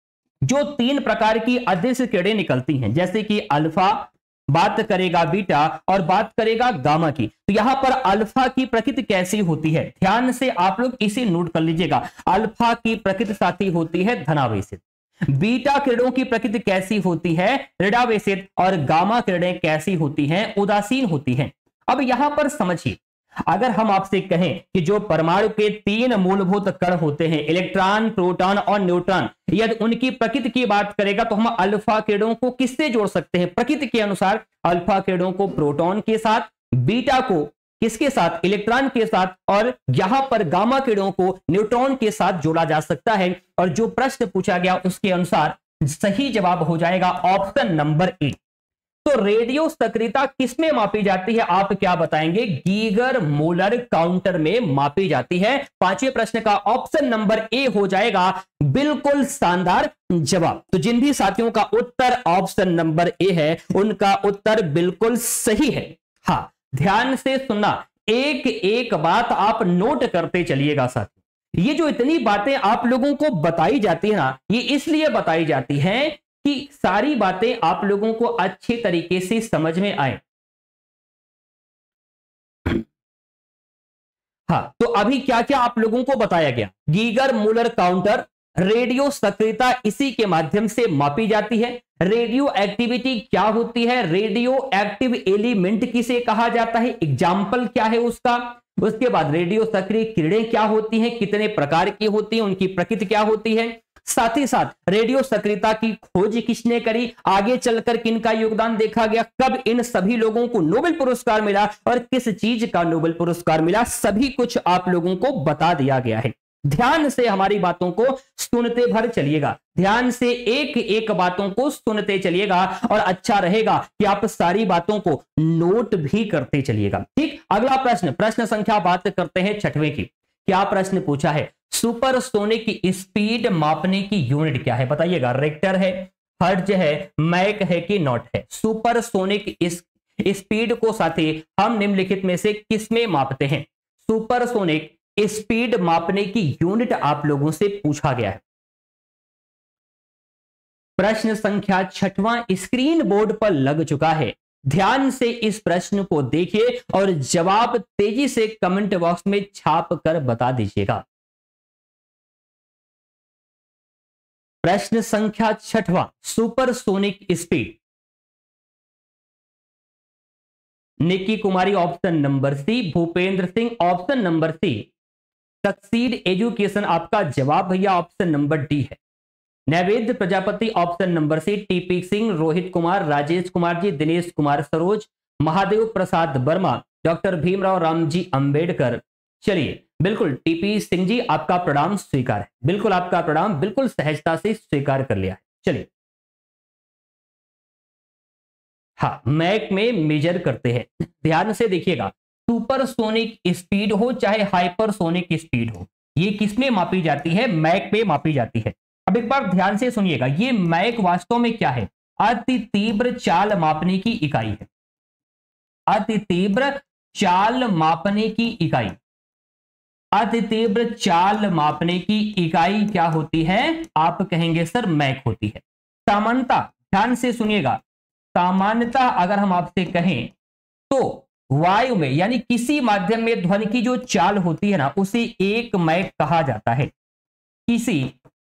जो तीन प्रकार की अदृश्य किरणें निकलती हैं जैसे कि अल्फा, बात करेगा बीटा और बात करेगा गामा की। तो यहां पर अल्फा की प्रकृति कैसी होती है, ध्यान से आप लोग इसे नोट कर लीजिएगा। अल्फा की प्रकृति साथी होती है धनावेशित, बीटा किरणों की प्रकृति कैसी होती है, ऋणावेशित, और गामा किरणें कैसी होती हैं, उदासीन होती हैं। अब यहां पर समझिए, अगर हम आपसे कहें कि जो परमाणु के तीन मूलभूत कण होते हैं, इलेक्ट्रॉन, प्रोटॉन और न्यूट्रॉन, यदि उनकी प्रकृति की बात करेगा तो हम अल्फा किरणों को किससे जोड़ सकते हैं, प्रकृति के अनुसार अल्फा किरणों को प्रोटॉन के साथ, बीटा को किसके साथ, इलेक्ट्रॉन के साथ, और यहां पर गामा किरणों को न्यूट्रॉन के साथ जोड़ा जा सकता है। और जो प्रश्न पूछा गया उसके अनुसार सही जवाब हो जाएगा ऑप्शन नंबर ए। तो रेडियो सक्रियता किसमें मापी जाती है, आप क्या बताएंगे, गीगर मोलर काउंटर में मापी जाती है। पांचवें प्रश्न का ऑप्शन नंबर ए हो जाएगा बिल्कुल शानदार जवाब। तो जिन भी साथियों का उत्तर ऑप्शन नंबर ए है उनका उत्तर बिल्कुल सही है। हाँ, ध्यान से सुनना, एक एक बात आप नोट करते चलिएगा साथियों। ये जो इतनी बातें आप लोगों को बताई जाती है ना, ये इसलिए बताई जाती हैं कि सारी बातें आप लोगों को अच्छे तरीके से समझ में आए। हाँ, तो अभी क्या क्या आप लोगों को बताया गया, गीगर मूलर काउंटर, रेडियो सक्रियता इसी के माध्यम से मापी जाती है। रेडियो एक्टिविटी क्या होती है, रेडियो एक्टिव एलिमेंट किसे कहा जाता है, एग्जाम्पल क्या है उसका। उसके बाद रेडियो सक्रिय किरणें क्या होती हैं, कितने प्रकार की होती हैं, उनकी प्रकृति क्या होती है। साथ ही साथ रेडियो सक्रियता की खोज किसने करी, आगे चलकर किनका योगदान देखा गया, कब इन सभी लोगों को नोबेल पुरस्कार मिला और किस चीज का नोबेल पुरस्कार मिला, सभी कुछ आप लोगों को बता दिया गया है। ध्यान से हमारी बातों को सुनते भर चलिएगा, ध्यान से एक एक बातों को सुनते चलिएगा और अच्छा रहेगा कि आप सारी बातों को नोट भी करते चलिएगा। ठीक, अगला प्रश्न, प्रश्न संख्या बात करते हैं छठवें की। क्या प्रश्न पूछा है, सुपरसोनिक स्पीड मापने की यूनिट क्या है, बताइएगा। रेक्टर है, हर्ट्ज है, मैक है कि नॉट है। सुपरसोनिक स्पीड को साथी हम निम्नलिखित में से किसमें मापते हैं। सुपरसोनिक स्पीड मापने की यूनिट आप लोगों से पूछा गया है। प्रश्न संख्या छठवां स्क्रीन बोर्ड पर लग चुका है, ध्यान से इस प्रश्न को देखिए और जवाब तेजी से कमेंट बॉक्स में छाप कर बता दीजिएगा। प्रश्न संख्या छठवां, supersonic speed. Nikki Kumari option number C, Bhupendra Singh option number C, succeed education आपका जवाब भैया ऑप्शन नंबर डी है। Naivedya Prajapati option number C, TP Singh, Rohit Kumar, Rajesh Kumar ji, Dinesh Kumar Saroj, Mahadev Prasad Verma, doctor Bhimrao Ramji Ambedkar. चलिए, बिल्कुल टीपी सिंह जी आपका प्रणाम स्वीकार है, बिल्कुल आपका प्रणाम बिल्कुल सहजता से स्वीकार कर लिया है। चलिए, हाँ, मैक में मेजर करते हैं, ध्यान से देखिएगा। सुपरसोनिक स्पीड हो चाहे हाइपरसोनिक स्पीड हो, ये किसमें मापी जाती है, मैक में मापी जाती है। अब एक बार ध्यान से सुनिएगा, ये मैक वास्तव में क्या है, अति तीव्र चाल मापने की इकाई है। अति तीव्र चाल मापने की इकाई, अति तीव्र चाल मापने की इकाई क्या होती है, आप कहेंगे सर मैक होती है। सामान्यता, ध्यान से सुनिएगा, सामान्यता अगर हम आपसे कहें तो वायु में यानी किसी माध्यम में ध्वनि की जो चाल होती है ना, उसे एक मैक कहा जाता है। किसी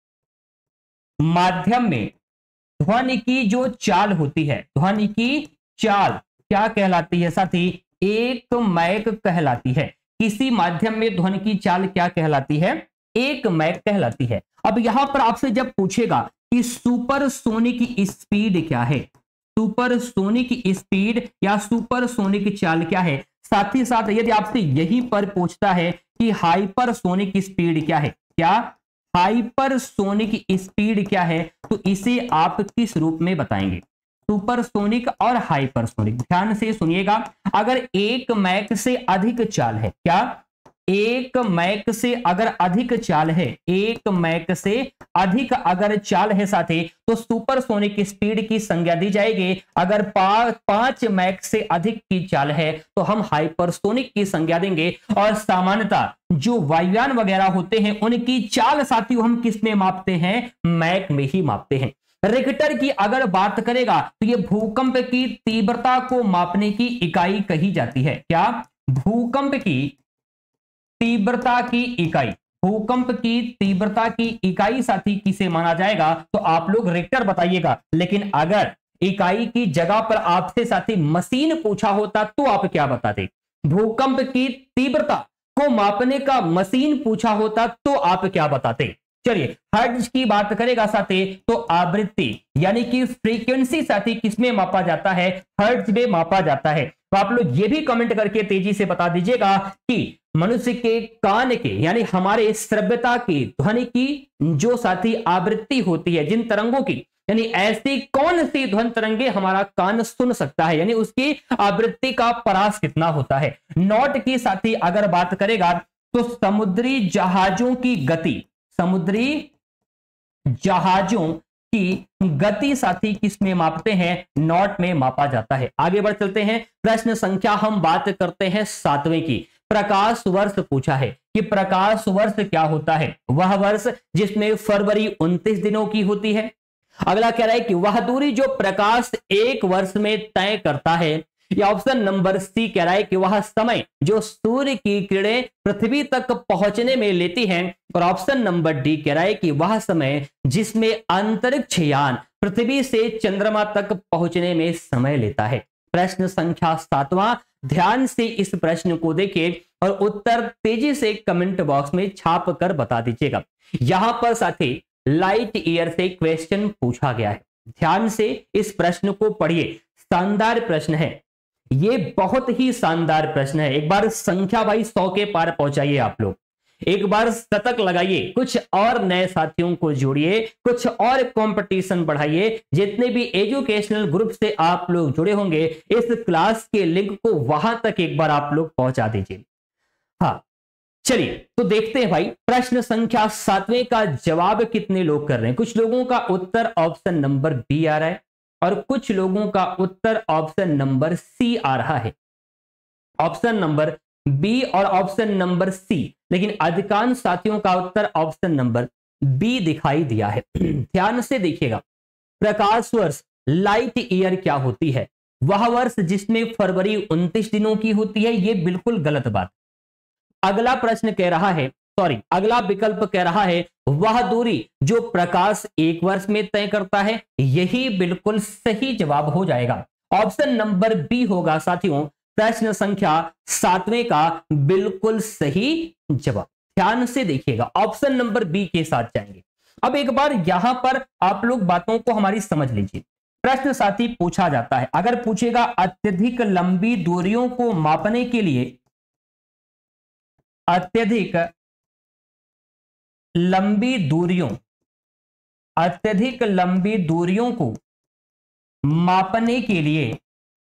माध्यम में ध्वनि की जो चाल होती है, ध्वनि की चाल क्या कहलाती है साथी, एक मैक कहलाती है। किसी माध्यम में ध्वनि की चाल क्या कहलाती है, एक मैक कहलाती है। अब यहां पर आपसे जब पूछेगा कि सुपरसोनिक स्पीड क्या है, सुपरसोनिक स्पीड या सुपरसोनिक चाल क्या है, साथ ही साथ यदि आपसे यहीं पर पूछता है कि हाइपरसोनिक स्पीड क्या है, क्या हाइपरसोनिक स्पीड क्या है, तो इसे आप किस रूप में बताएंगे, सुपरसोनिक और हाइपरसोनिक। ध्यान से सुनिएगा, अगर एक मैक से अधिक चाल है, क्या एक मैक से अगर अधिक चाल है, एक मैक से अधिक अगर चाल है साथी, तो सुपरसोनिक स्पीड की संज्ञा दी जाएगी। अगर पा, पांच मैक से अधिक की चाल है तो हम हाइपरसोनिक की संज्ञा देंगे। और सामान्यतः जो वायुयान वगैरह होते हैं उनकी चाल साथियों हम किस में मापते हैं, मैक में ही मापते हैं। रिक्टर की अगर बात करेगा तो ये भूकंप की तीव्रता को मापने की इकाई कही जाती है। क्या भूकंप की तीव्रता की इकाई, भूकंप की तीव्रता की इकाई साथी किसे माना जाएगा, तो आप लोग रिक्टर बताइएगा। लेकिन अगर इकाई की जगह पर आपसे साथी मशीन पूछा होता तो आप क्या बताते, भूकंप की तीव्रता को मापने का मशीन पूछा होता तो आप क्या बताते, चलिए हर्ट्ज की बात करेगा साथी तो आवृत्ति यानी कि फ्रीक्वेंसी साथी किसमें मापा जाता है, हर्ट्ज में मापा जाता है। तो आप लोग ये भी कमेंट करके तेजी से बता दीजिएगा कि मनुष्य के कान के यानी हमारे श्रव्यता की ध्वनि की जो साथी आवृत्ति होती है, जिन तरंगों की, यानी ऐसी कौन सी ध्वनि तरंगे हमारा कान सुन सकता है, यानी उसकी आवृत्ति का परास कितना होता है। नॉट की साथी अगर बात करेगा तो समुद्री जहाजों की गति, समुद्री जहाजों की गति साथी किस में मापते हैं, नॉट में मापा जाता है। आगे बढ़ चलते हैं, प्रश्न संख्या हम बात करते हैं सातवें की। प्रकाश वर्ष पूछा है कि प्रकाश वर्ष क्या होता है, वह वर्ष जिसमें फरवरी उनतीस दिनों की होती है। अगला कह रहा है कि वह दूरी जो प्रकाश एक वर्ष में तय करता है, या ऑप्शन नंबर सी कह रहा है कि वह समय जो सूर्य की किरणें पृथ्वी तक पहुंचने में लेती हैं, और ऑप्शन नंबर डी कह रहा है कि वह समय जिसमें अंतरिक्ष यान पृथ्वी से चंद्रमा तक पहुंचने में समय लेता है। प्रश्न संख्या सातवां, ध्यान से इस प्रश्न को देखें और उत्तर तेजी से कमेंट बॉक्स में छाप कर बता दीजिएगा। यहां पर साथी लाइट ईयर से क्वेश्चन पूछा गया है, ध्यान से इस प्रश्न को पढ़िए, शानदार प्रश्न है, ये बहुत ही शानदार प्रश्न है। एक बार संख्या भाई सौ के पार पहुंचाइए आप लोग, एक बार शतक लगाइए, कुछ और नए साथियों को जोड़िए, कुछ और कंपटीशन बढ़ाइए। जितने भी एजुकेशनल ग्रुप से आप लोग जुड़े होंगे, इस क्लास के लिंक को वहां तक एक बार आप लोग पहुंचा दीजिए। हाँ चलिए तो देखते हैं भाई प्रश्न संख्या सातवें का जवाब कितने लोग कर रहे हैं। कुछ लोगों का उत्तर ऑप्शन नंबर बी आ रहा है और कुछ लोगों का उत्तर ऑप्शन नंबर सी आ रहा है, ऑप्शन नंबर बी और ऑप्शन नंबर सी, लेकिन अधिकांश साथियों का उत्तर ऑप्शन नंबर बी दिखाई दिया है। ध्यान से देखिएगा, प्रकाश वर्ष लाइट ईयर क्या होती है, वह वर्ष जिसमें फरवरी उनतीस दिनों की होती है, यह बिल्कुल गलत बात। अगला प्रश्न कह रहा है, सॉरी अगला विकल्प कह रहा है वह दूरी जो प्रकाश एक वर्ष में तय करता है, यही बिल्कुल सही जवाब हो जाएगा। ऑप्शन नंबर बी होगा साथियों प्रश्न संख्या सातवें का बिल्कुल सही जवाब। ध्यान से देखिएगा, ऑप्शन नंबर बी के साथ जाएंगे। अब एक बार यहां पर आप लोग बातों को हमारी समझ लीजिए। प्रश्न साथी पूछा जाता है, अगर पूछेगा अत्यधिक लंबी दूरियों को मापने के लिए, अत्यधिक लंबी दूरियों अत्यधिक लंबी दूरियों को मापने के लिए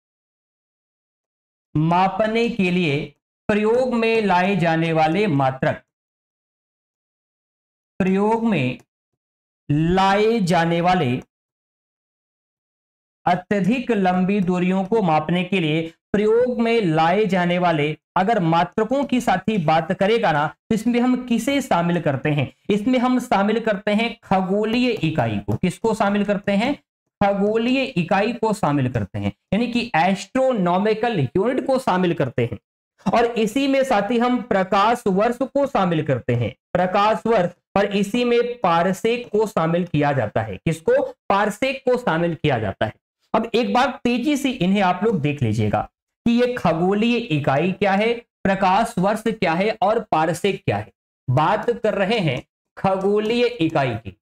मापने के लिए प्रयोग में लाए जाने वाले मात्रक प्रयोग में लाए जाने वाले अत्यधिक लंबी दूरियों को मापने के लिए प्रयोग में लाए जाने वाले अगर मात्रकों की साथी बात करेगा ना, तो इसमें हम किसे शामिल करते हैं, इसमें हम शामिल करते हैं खगोलीय इकाई को। किसको शामिल करते हैं, खगोलीय इकाई को शामिल करते हैं, यानी कि एस्ट्रोनॉमिकल यूनिट को शामिल करते हैं। और इसी में साथी हम प्रकाश वर्ष को शामिल करते हैं, प्रकाश वर्ष, और इसी में पारसेक को शामिल किया जाता है। किसको, पारसेक को शामिल किया जाता है। अब एक बार तेजी से इन्हें आप लोग देख लीजिएगा कि ये खगोलीय इकाई क्या है, प्रकाश वर्ष क्या है और पारसेक क्या है। बात कर रहे हैं खगोलीय इकाई की,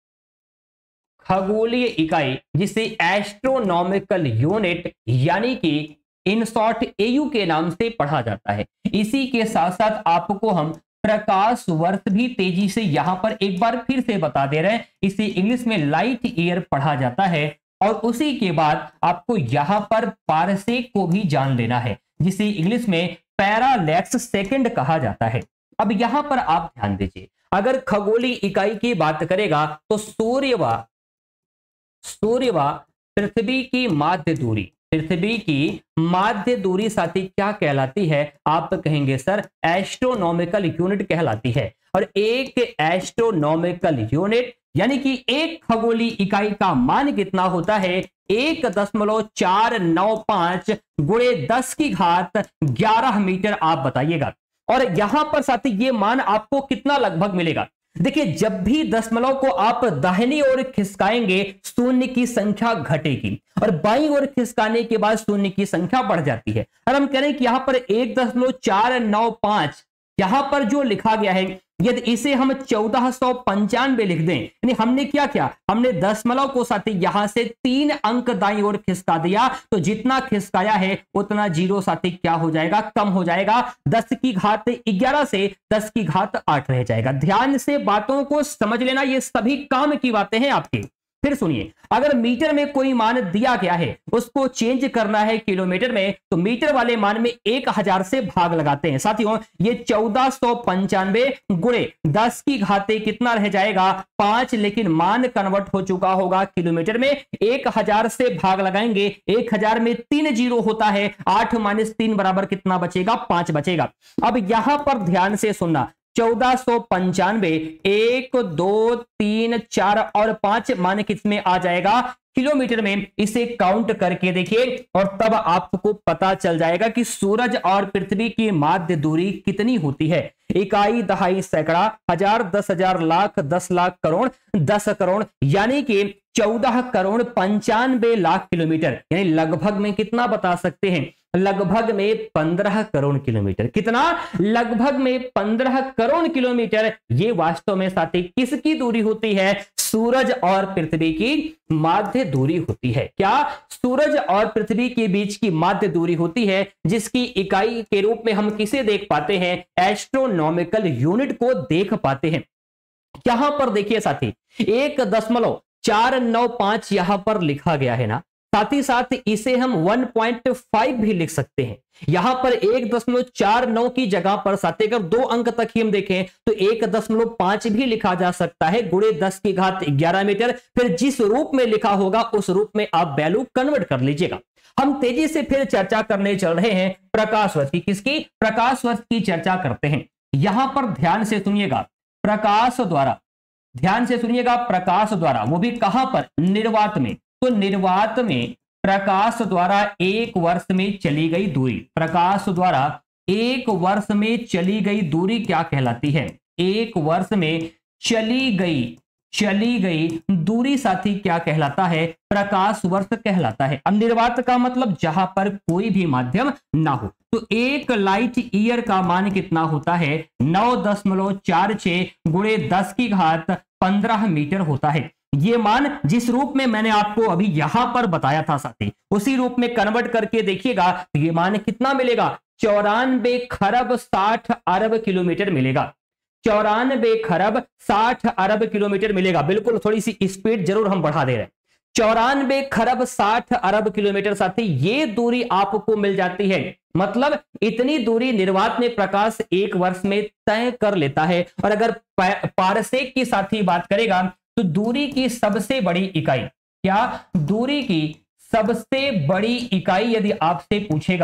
खगोलीय इकाई जिसे एस्ट्रोनॉमिकल यूनिट यानी कि इन शॉर्ट एयू के नाम से पढ़ा जाता है। इसी के साथ साथ आपको हम प्रकाश वर्ष भी तेजी से यहां पर एक बार फिर से बता दे रहे हैं, इसे इंग्लिश में लाइट ईयर पढ़ा जाता है। और उसी के बाद आपको यहां पर पारसेक को भी जान लेना है, जिसे इंग्लिश में पैरालैक्स सेकंड कहा जाता है। अब यहां पर आप ध्यान दीजिए, अगर खगोलीय इकाई की बात करेगा तो सूर्य व सूर्य व पृथ्वी की माध्य दूरी, पृथ्वी की माध्य दूरी साथी क्या कहलाती है, आप कहेंगे सर एस्ट्रोनॉमिकल यूनिट कहलाती है। और एक एस्ट्रोनॉमिकल यूनिट यानी कि एक खगोलीय इकाई का मान कितना होता है, एक दशमलव चार नौ पांच गुणे दस की घात ग्यारह मीटर आप बताइएगा। और यहां पर साथी ये मान आपको कितना लगभग मिलेगा, देखिए जब भी दशमलव को आप दाहिनी ओर खिसकाएंगे शून्य की संख्या घटेगी और बाईं ओर खिसकाने के बाद शून्य की संख्या बढ़ जाती है। और हम कह रहे हैं कि यहां पर एक दशमलव चार नौ पांच यहां पर जो लिखा गया है यदि इसे हम चौदह सौ पंचानवे लिख दें, यानी हमने क्या किया, हमने दशमलव को साथी यहां से तीन अंक दाईं ओर खिसका दिया, तो जितना खिसकाया है उतना जीरो साथी क्या हो जाएगा, कम हो जाएगा। दस की घात ग्यारह से दस की घात आठ रह जाएगा। ध्यान से बातों को समझ लेना, ये सभी काम की बातें हैं आपकी। फिर सुनिए, अगर मीटर में कोई मान दिया गया है, उसको चेंज करना है किलोमीटर में, तो मीटर वाले मान में एक हजार से भाग लगाते हैं। साथियों, ये चौदह सौ पंचानवे गुणे दस की घाते कितना रह जाएगा, पांच, लेकिन मान कन्वर्ट हो चुका होगा किलोमीटर में। एक हजार से भाग लगाएंगे, एक हजार में तीन जीरो होता है, आठ माइनस तीन बराबर कितना बचेगा, पांच बचेगा। अब यहां पर ध्यान से सुनना, चौदह सौ पंचानवे, एक दो तीन चार और पांच मान किसमें आ जाएगा, किलोमीटर में। इसे काउंट करके देखिए और तब आपको पता चल जाएगा कि सूरज और पृथ्वी की माध्य दूरी कितनी होती है। इकाई, दहाई, सैकड़ा, हजार, दस हजार, लाख, दस लाख, करोड़, दस करोड़, यानी कि चौदह करोड़ पंचानवे लाख किलोमीटर, यानी लगभग में कितना बता सकते हैं, लगभग में पंद्रह करोड़ किलोमीटर। कितना, लगभग में पंद्रह करोड़ किलोमीटर। ये वास्तव में साथी किसकी दूरी होती है, सूरज और पृथ्वी की माध्य दूरी होती है। क्या, सूरज और पृथ्वी के बीच की माध्य दूरी होती है, जिसकी इकाई के रूप में हम किसे देख पाते हैं, एस्ट्रोनॉमिकल यूनिट को देख पाते हैं। यहां पर देखिए साथी, एक दशमलव चार नौ पांच यहां पर लिखा गया है ना, साथ ही साथ इसे हम एक पॉइंट पाँच भी लिख सकते हैं। यहां पर एक दशमलव चार नौ की जगह पर साथ अगर दो अंक तक ही हम देखें तो एक दशमलव पांच भी लिखा जा सकता है, गुणे दस की घात ग्यारह मीटर। फिर जिस रूप में लिखा होगा उस रूप में आप वैल्यू कन्वर्ट कर लीजिएगा। हम तेजी से फिर चर्चा करने चल रहे हैं प्रकाश वर्ष की। किसकी, प्रकाश वर्ष की चर्चा करते हैं। यहां पर ध्यान से सुनिएगा, प्रकाश द्वारा, ध्यान से सुनिएगा, प्रकाश द्वारा, वो भी कहां पर, निर्वात में। तो निर्वात में प्रकाश द्वारा एक वर्ष में चली गई दूरी, प्रकाश द्वारा एक वर्ष में चली गई दूरी क्या कहलाती है, एक वर्ष में चली गई चली गई दूरी साथी क्या कहलाता है, प्रकाश वर्ष कहलाता है। अब निर्वात का मतलब जहां पर कोई भी माध्यम ना हो। तो एक लाइट ईयर का मान कितना होता है, नौ दशमलव चार छह गुणे दस की घात पंद्रह मीटर होता है। ये मान जिस रूप में मैंने आपको अभी यहां पर बताया था साथी, उसी रूप में कन्वर्ट करके देखिएगा तो ये मान कितना मिलेगा, चौरानबे खरब साठ अरब किलोमीटर मिलेगा। चौरानबे खरब साठ अरब किलोमीटर मिलेगा। बिल्कुल, थोड़ी सी स्पीड जरूर हम बढ़ा दे रहे हैं। चौरानबे खरब साठ अरब किलोमीटर साथी ये दूरी आपको मिल जाती है। मतलब इतनी दूरी निर्वात में प्रकाश एक वर्ष में तय कर लेता है। और अगर पारसेक की साथी बात करेगा तो दूरी की सबसे बड़ी इकाई, क्या, दूरी की सबसे बड़ी इकाई यदि आपसे पूछेगा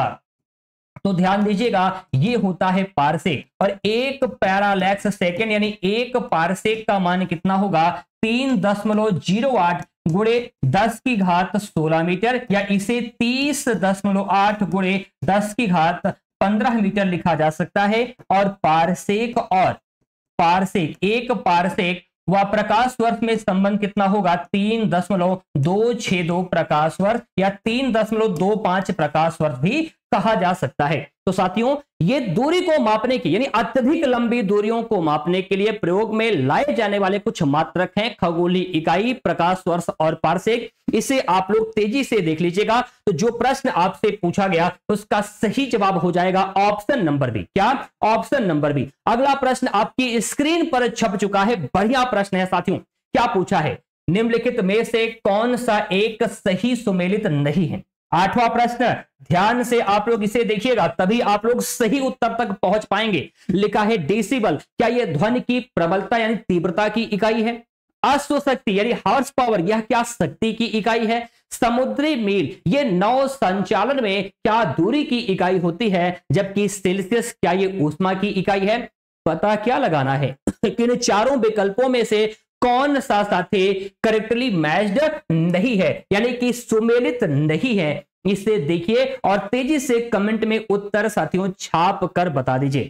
तो ध्यान दीजिएगा ये होता है पारसेक। और एक पैरालैक्स सेकेंड यानी एक पारसेक का मान कितना होगा, तीन दशमलव जीरो आठ गुणे दस की घात सोलह मीटर, या इसे तीस दशमलव आठ गुणे दस की घात पंद्रह मीटर लिखा जा सकता है। और पारसेक और पारसेक, एक पारसेक व प्रकाश वर्ष में संबंध कितना होगा, तीन दशमलव दो छह दो प्रकाश वर्ष, या तीन दशमलव दो पांच प्रकाश वर्ष भी कहा जा सकता है। तो साथियों, ये दूरी को मापने की यानी अत्यधिक लंबी दूरियों को मापने के लिए प्रयोग में लाए जाने वाले कुछ मात्रक हैं, खगोलीय इकाई, प्रकाश वर्ष और पारसेक। इसे आप लोग तेजी से देख लीजिएगा। तो जो प्रश्न आपसे पूछा गया उसका सही जवाब हो जाएगा ऑप्शन नंबर बी। क्या, ऑप्शन नंबर बी। अगला प्रश्न आपकी स्क्रीन पर छप चुका है, बढ़िया प्रश्न है साथियों। क्या पूछा है, निम्नलिखित में से कौन सा एक सही सुमेलित नहीं है। आठवां प्रश्न, ध्यान से आप लोग इसे देखिएगा तभी आप लोग सही उत्तर तक पहुंच पाएंगे। लिखा है डेसिबल, क्या यह ध्वनि की प्रबलता यानी तीव्रता की इकाई है। अश्वशक्ति यानी हॉर्स पावर, यह क्या शक्ति की इकाई है। समुद्री मील, ये नौ संचालन में क्या दूरी की इकाई होती है। जबकि सेल्सियस, क्या ये ऊष्मा की इकाई है। पता क्या लगाना है कि इन चारों विकल्पों में से कौन सा साथी करेक्टली मैच्ड नहीं है, यानी कि सुमेलित नहीं है। इसे देखिए और तेजी से कमेंट में उत्तर साथियों छाप कर बता दीजिए।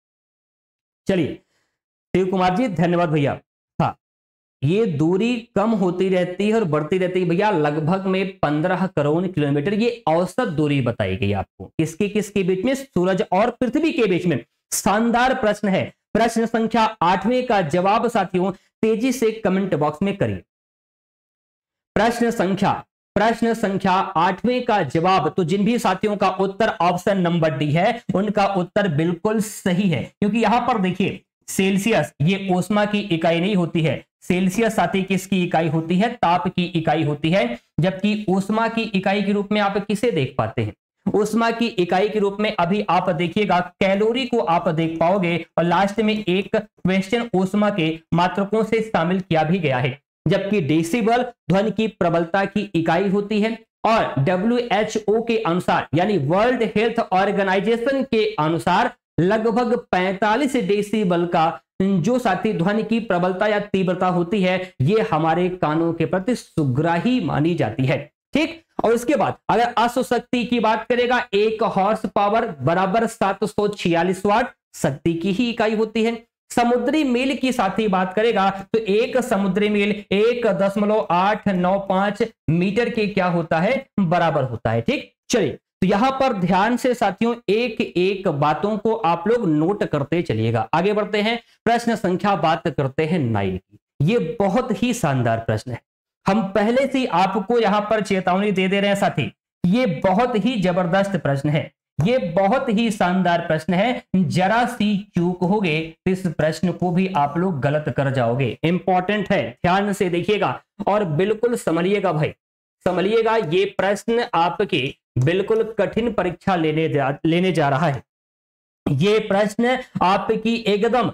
चलिए, शिव कुमार जी धन्यवाद भैया। हाँ, ये दूरी कम होती रहती है और बढ़ती रहती है भैया, लगभग में पंद्रह करोड़ किलोमीटर ये औसत दूरी बताई गई आपको। किसके किसके बीच में, सूरज और पृथ्वी के बीच में। शानदार प्रश्न है। प्रश्न संख्या आठवें का जवाब साथियों तेजी से कमेंट बॉक्स में करिए। प्रश्न संख्या प्रश्न संख्या आठवें का जवाब, तो जिन भी साथियों का उत्तर ऑप्शन नंबर डी है उनका उत्तर बिल्कुल सही है, क्योंकि यहां पर देखिए सेल्सियस ये ऊष्मा की इकाई नहीं होती है। सेल्सियस साथी किसकी इकाई होती है? ताप की इकाई होती है। जबकि ऊष्मा की इकाई के रूप में आप किसे देख पाते हैं? ऊष्मा की इकाई के रूप में अभी आप देखिएगा कैलोरी को आप देख पाओगे, और लास्ट में एक क्वेश्चन ऊष्मा के मात्रकों से शामिल किया भी गया है। जबकि डेसिबल ध्वनि की प्रबलता की इकाई होती है, और डब्ल्यू एच ओ के अनुसार यानी वर्ल्ड हेल्थ ऑर्गेनाइजेशन के अनुसार लगभग पैंतालीस डेसिबल का जो साथी ध्वनि की प्रबलता या तीव्रता होती है, ये हमारे कानों के प्रति सुग्राही मानी जाती है। ठीक, और इसके बाद अगर अश्व शक्ति की बात करेगा, एक हॉर्स पावर बराबर सात सौ छियालीस वाट शक्ति की ही इकाई होती है। समुद्री मील की साथी बात करेगा तो एक समुद्री मील एक दशमलव आठ नौ पांच मीटर के क्या होता है? बराबर होता है। ठीक, चलिए तो यहां पर ध्यान से साथियों एक एक बातों को आप लोग नोट करते चलिएगा। आगे बढ़ते हैं, प्रश्न संख्या बात करते हैं नाइन की। ये बहुत ही शानदार प्रश्न है, हम पहले से आपको यहां पर चेतावनी दे दे रहे हैं साथी, ये बहुत ही जबरदस्त प्रश्न है, ये बहुत ही शानदार प्रश्न है। जरा सी चूक हो गए तो इस प्रश्न को भी आप लोग गलत कर जाओगे। इंपॉर्टेंट है, ध्यान से देखिएगा और बिल्कुल समझिएगा भाई, समझिएगा। ये प्रश्न आपके बिल्कुल कठिन परीक्षा लेने जा लेने जा रहा है। ये प्रश्न आपकी एकदम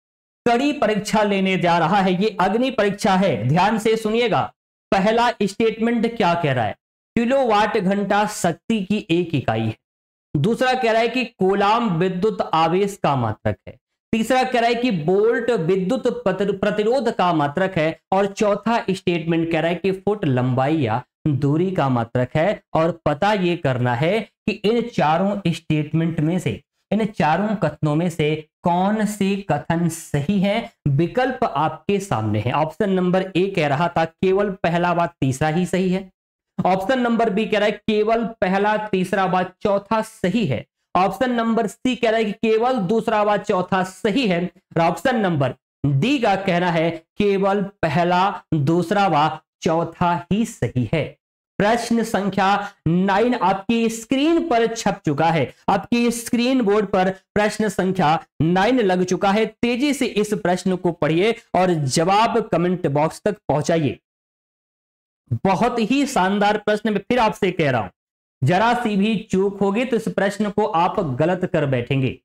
कड़ी परीक्षा लेने जा रहा है, ये अग्नि परीक्षा है। ध्यान से सुनिएगा। पहला स्टेटमेंट क्या कह रहा है? किलोवाट घंटा शक्ति की एक इकाई है। दूसरा कह रहा है कि कूलाम विद्युत आवेश का मात्रक है। तीसरा कह रहा है कि वोल्ट विद्युत प्रतिरोध का मात्रक है। और चौथा स्टेटमेंट कह रहा है कि फुट लंबाई या दूरी का मात्रक है। और पता यह करना है कि इन चारों स्टेटमेंट में से, इन चारों कथनों में से कौन से कथन सही है। विकल्प आपके सामने है। ऑप्शन नंबर ए कह रहा था केवल पहला व तीसरा ही सही है। ऑप्शन नंबर बी कह रहा है केवल पहला तीसरा व चौथा सही है। ऑप्शन नंबर सी कह रहा है कि केवल दूसरा व चौथा सही है। और ऑप्शन नंबर डी का कहना है केवल पहला दूसरा व चौथा ही सही है। प्रश्न संख्या नाइन आपकी स्क्रीन पर छप चुका है। आपकी स्क्रीन बोर्ड पर प्रश्न संख्या नाइन लग चुका है। तेजी से इस प्रश्न को पढ़िए और जवाब कमेंट बॉक्स तक पहुंचाइए। बहुत ही शानदार प्रश्न, मैं फिर आपसे कह रहा हूं, जरा सी भी चूक होगी तो इस प्रश्न को आप गलत कर बैठेंगे।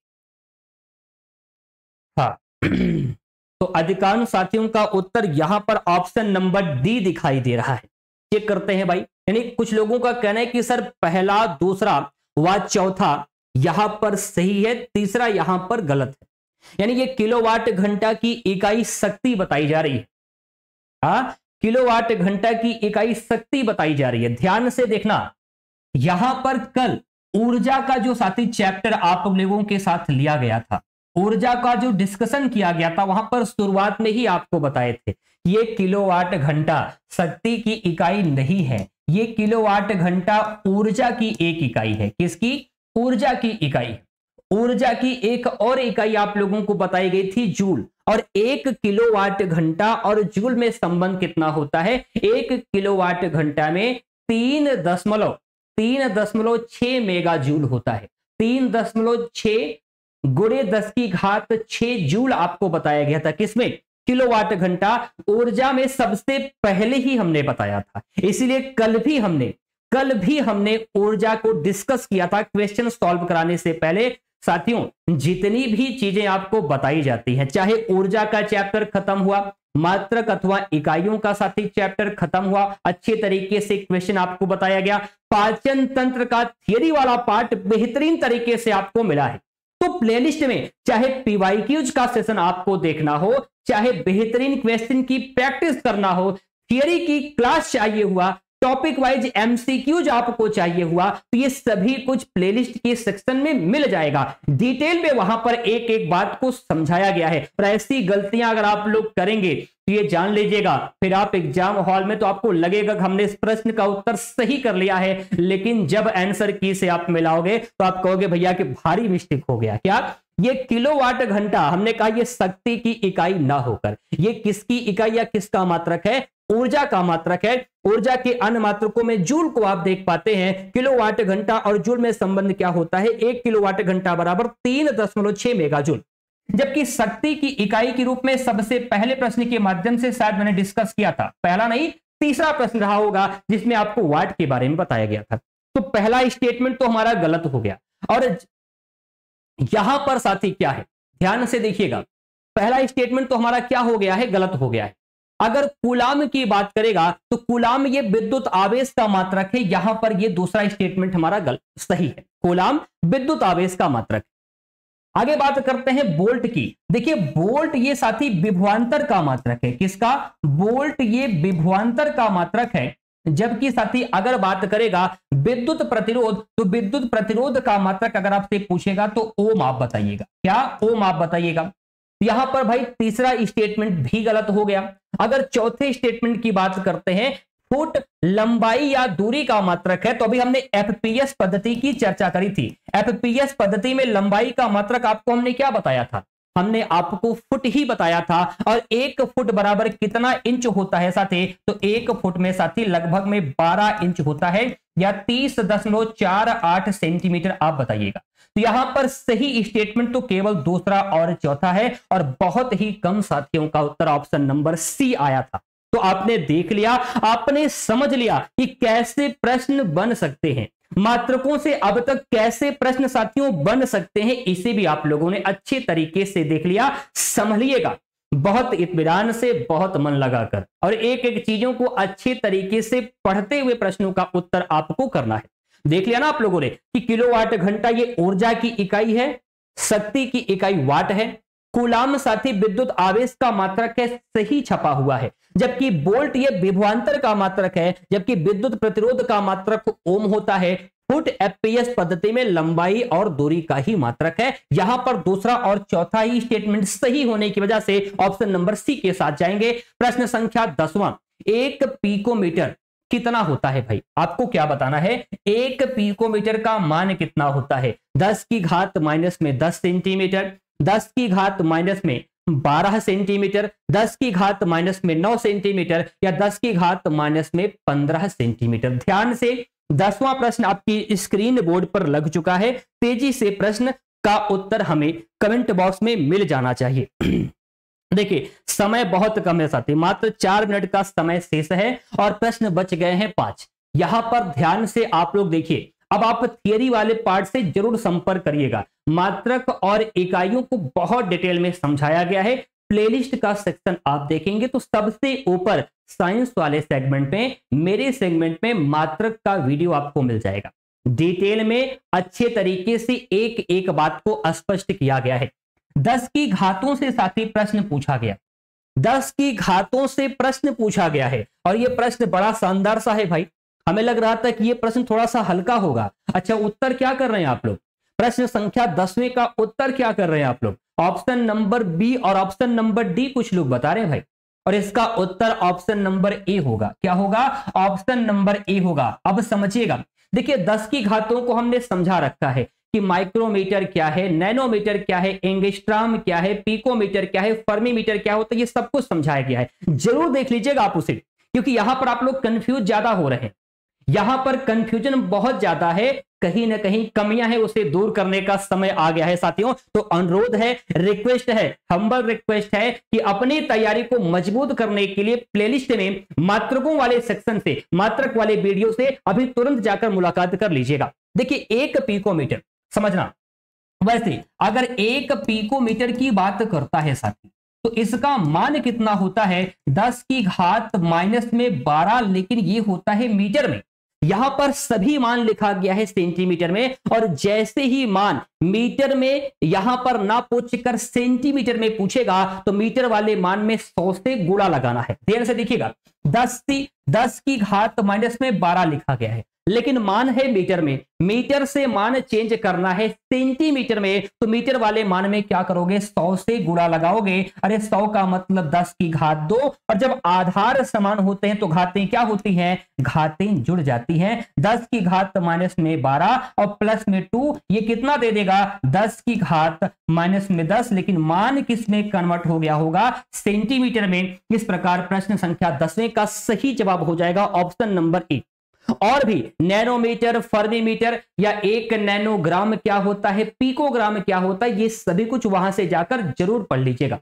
हाँ तो अधिकांश साथियों का उत्तर यहां पर ऑप्शन नंबर डी दिखाई दे रहा है। चेक करते हैं भाई, यानी कुछ लोगों का कहना है कि सर पहला दूसरा व चौथा यहां पर सही है, तीसरा यहां पर गलत है। यानी ये किलोवाट घंटा की इकाई शक्ति बताई जा रही है। हाँ, किलोवाट घंटा की इकाई शक्ति बताई जा रही है। ध्यान से देखना, यहां पर कल ऊर्जा का जो साथी चैप्टर आप लोगों के साथ लिया गया था, ऊर्जा का जो डिस्कशन किया गया था, वहां पर शुरुआत में ही आपको बताए थे ये किलोवाट घंटा शक्ति की इकाई नहीं है, ये किलोवाट घंटा ऊर्जा की एक इकाई है। किसकी? ऊर्जा की इकाई। ऊर्जा की एक और इकाई आप लोगों को बताई गई थी जूल। और एक किलोवाट घंटा और जूल में संबंध कितना होता है? एक किलोवाट घंटा में तीन दशमलव तीन दशमलव छह मेगा जूल होता है। तीन दशमलव छह गुणे दस की घात छह जूल आपको बताया गया था। किसमें? किलोवाट घंटा। ऊर्जा में सबसे पहले ही हमने बताया था, इसीलिए कल भी हमने कल भी हमने ऊर्जा को डिस्कस किया था क्वेश्चन सॉल्व कराने से पहले। साथियों, जितनी भी चीजें आपको बताई जाती हैं, चाहे ऊर्जा का चैप्टर खत्म हुआ, मात्रक अथवा इकाइयों का साथी चैप्टर खत्म हुआ, अच्छे तरीके से क्वेश्चन आपको बताया गया, पाचन तंत्र का थियरी वाला पार्ट बेहतरीन तरीके से आपको मिला है। तो प्लेलिस्ट में चाहे पीवाईक्यूज का सेशन आपको देखना हो, चाहे बेहतरीन क्वेश्चन की प्रैक्टिस करना हो, थियरी की क्लास चाहिए हुआ, टॉपिक वाइज एमसीक्यूज आपको चाहिए हुआ, तो ये सभी कुछ प्लेलिस्ट के सेक्शन में मिल जाएगा। डिटेल में वहां पर एक एक बात को समझाया गया है। और ऐसी गलतियां अगर आप लोग करेंगे तो ये जान लीजिएगा, फिर आप एग्जाम हॉल में तो आपको लगेगा कि हमने इस प्रश्न का उत्तर सही कर लिया है, लेकिन जब आंसर की से आप मिलाओगे तो आप कहोगे भैया कि भारी मिस्टेक हो गया। क्या? ये किलोवाट घंटा हमने कहा ये शक्ति की इकाई ना होकर ये किसकी इकाई या किसका मात्रक है, ऊर्जा का मात्रक है। ऊर्जा के अन्य मात्रकों में जूल को आप देख पाते हैं, किलोवाट घंटा और जूल में संबंध क्या होता है, एक किलोवाट घंटा बराबर तीन दशमलव छह मेगा जूल। जबकि शक्ति की इकाई के रूप में सबसे पहले प्रश्न के माध्यम से शायद मैंने डिस्कस किया था, पहला नहीं तीसरा प्रश्न रहा होगा जिसमें आपको वाट के बारे में बताया गया था। तो पहला स्टेटमेंट तो हमारा गलत हो गया। और यहां पर साथी क्या है, ध्यान से देखिएगा, पहला स्टेटमेंट तो हमारा क्या हो गया है, गलत हो गया है। अगर कूलाम की बात करेगा तो कूलाम ये विद्युत आवेश का मात्रक है, यहां पर ये दूसरा स्टेटमेंट हमारा गलत सही है, कूलाम विद्युत आवेश का मात्रक। आगे बात करते हैं बोल्ट की। देखिए बोल्ट ये साथी विभवांतर का मात्रक है, किसका, बोल्ट ये विभवांतर का मात्रक है। जबकि साथी अगर बात करेगा विद्युत प्रतिरोध, तो विद्युत प्रतिरोध का मात्रक अगर आपसे पूछेगा तो ओम आप बताइएगा, क्या ओम आप बताइएगा। यहां पर भाई तीसरा स्टेटमेंट भी गलत हो गया। अगर चौथे स्टेटमेंट की बात करते हैं, फुट लंबाई या दूरी का मात्रक है, तो अभी हमने एफपीएस पद्धति की चर्चा करी थी। एफपीएस पद्धति में लंबाई का मात्रक आपको हमने क्या बताया था, हमने आपको फुट ही बताया था। और एक फुट बराबर कितना इंच होता है साथी, तो एक फुट में साथी लगभग में बारह इंच होता है या तीस दशमलव चार आठ सेंटीमीटर, आप बताइएगा। तो यहां पर सही स्टेटमेंट तो केवल दूसरा और चौथा है और बहुत ही कम साथियों का उत्तर ऑप्शन नंबर सी आया था। तो आपने देख लिया, आपने समझ लिया कि कैसे प्रश्न बन सकते हैं, मात्रकों से अब तक कैसे प्रश्न साथियों बन सकते हैं, इसे भी आप लोगों ने अच्छे तरीके से देख लिया। संभलिएगा बहुत इत्मीनान से, बहुत मन लगाकर, और एक एक चीजों को अच्छे तरीके से पढ़ते हुए प्रश्नों का उत्तर आपको करना है। देख लिया ना आप लोगों ने कि किलोवाट घंटा ये ऊर्जा की इकाई है, शक्ति की इकाई वाट है, कूलाम साथी विद्युत आवेश का मात्रक है, सही छपा हुआ है। जबकि बोल्ट ये विभवांतर का मात्रक है, जबकि विद्युत प्रतिरोध का मात्रक ओम होता है। फुट एफपीएस पद्धति में लंबाई और दूरी का ही मात्रक है। यहां पर दूसरा और चौथा ही स्टेटमेंट सही होने की वजह से ऑप्शन नंबर सी के साथ जाएंगे। प्रश्न संख्या दसवां, एक पिकोमीटर कितना होता है भाई, आपको क्या बताना है, एक पिकोमीटर का मान कितना होता है, दस की घात माइनस में दस सेंटीमीटर, दस की घात माइनस में बारह सेंटीमीटर, दस की घात माइनस में नौ सेंटीमीटर या दस की घात माइनस में पंद्रह सेंटीमीटर। ध्यान से, दसवां प्रश्न आपकी स्क्रीन बोर्ड पर लग चुका है। तेजी से प्रश्न का उत्तर हमें कमेंट बॉक्स में मिल जाना चाहिए। देखिए समय बहुत कम है साथी, मात्र चार मिनट का समय शेष है और प्रश्न बच गए हैं पांच। यहां पर ध्यान से आप लोग देखिए, अब आप थियरी वाले पार्ट से जरूर संपर्क करिएगा। मात्रक और इकाइयों को बहुत डिटेल में समझाया गया है। प्लेलिस्ट का सेक्शन आप देखेंगे तो सबसे ऊपर साइंस वाले सेगमेंट में, मेरे सेगमेंट में मात्रक का वीडियो आपको मिल जाएगा। डिटेल में अच्छे तरीके से एक एक बात को स्पष्ट किया गया है। दस की घातों से साथी प्रश्न पूछा गया, दस की घातों से प्रश्न पूछा गया है और यह प्रश्न बड़ा शानदार सा है भाई। हमें लग रहा था कि यह प्रश्न थोड़ा सा हल्का होगा। अच्छा, उत्तर क्या कर रहे हैं आप लोग, प्रश्न संख्या दसवें का उत्तर क्या कर रहे हैं आप लोग, ऑप्शन नंबर बी और ऑप्शन नंबर डी कुछ लोग बता रहे हैं भाई, और इसका उत्तर ऑप्शन नंबर ए होगा। क्या होगा, ऑप्शन नंबर ए होगा। अब समझिएगा, देखिए दस की घातों को हमने समझा रखा है कि माइक्रोमीटर क्या है, नैनोमीटर क्या है, एंगस्ट्रॉम क्या है, पिकोमीटर क्या है, फर्मीमीटर क्या होता है, ये सब कुछ समझाया गया है। जरूर देख लीजिएगा आप उसे, क्योंकि यहां पर आप लोग कंफ्यूज ज्यादा हो रहे हैं, यहां पर कंफ्यूजन बहुत ज्यादा है, कहीं ना कहीं कमियां है, उसे दूर करने का समय आ गया है साथियों। तो अनुरोध है, रिक्वेस्ट है, हम्बल रिक्वेस्ट है कि अपनी तैयारी को मजबूत करने के लिए प्लेलिस्ट में मात्रकों वाले सेक्शन से, मात्रक वाले वीडियो से अभी तुरंत जाकर मुलाकात कर लीजिएगा। देखिए एक पिकोमीटर समझना, वैसे अगर एक पिकोमीटर की बात करता है साथी तो इसका मान कितना होता है, दस की घात माइनस में बारह, लेकिन ये होता है मीटर में। यहां पर सभी मान लिखा गया है सेंटीमीटर में, और जैसे ही मान मीटर में यहां पर ना पूछकर सेंटीमीटर में पूछेगा तो मीटर वाले मान में सौ से गुणा लगाना है। ध्यान से देखिएगा, दस की दस की घात माइनस में बारह लिखा गया है, लेकिन मान है मीटर में, मीटर से मान चेंज करना है सेंटीमीटर में, तो मीटर वाले मान में क्या करोगे, सौ से गुणा लगाओगे। अरे सौ का मतलब दस की घात दो, और जब आधार समान होते हैं तो घातें क्या होती हैं, घातें जुड़ जाती हैं। दस की घात माइनस में बारह और प्लस में टू, ये कितना दे देगा, दस की घात माइनस में दस, लेकिन मान किस में कन्वर्ट हो गया होगा, सेंटीमीटर में। इस प्रकार प्रश्न संख्या दसवें का सही जवाब हो जाएगा ऑप्शन नंबर ए। और भी नैनोमीटर, फर्मीमीटर या एक नैनोग्राम क्या होता है, पिकोग्राम क्या होता है, ये सभी कुछ वहां से जाकर जरूर पढ़ लीजिएगा।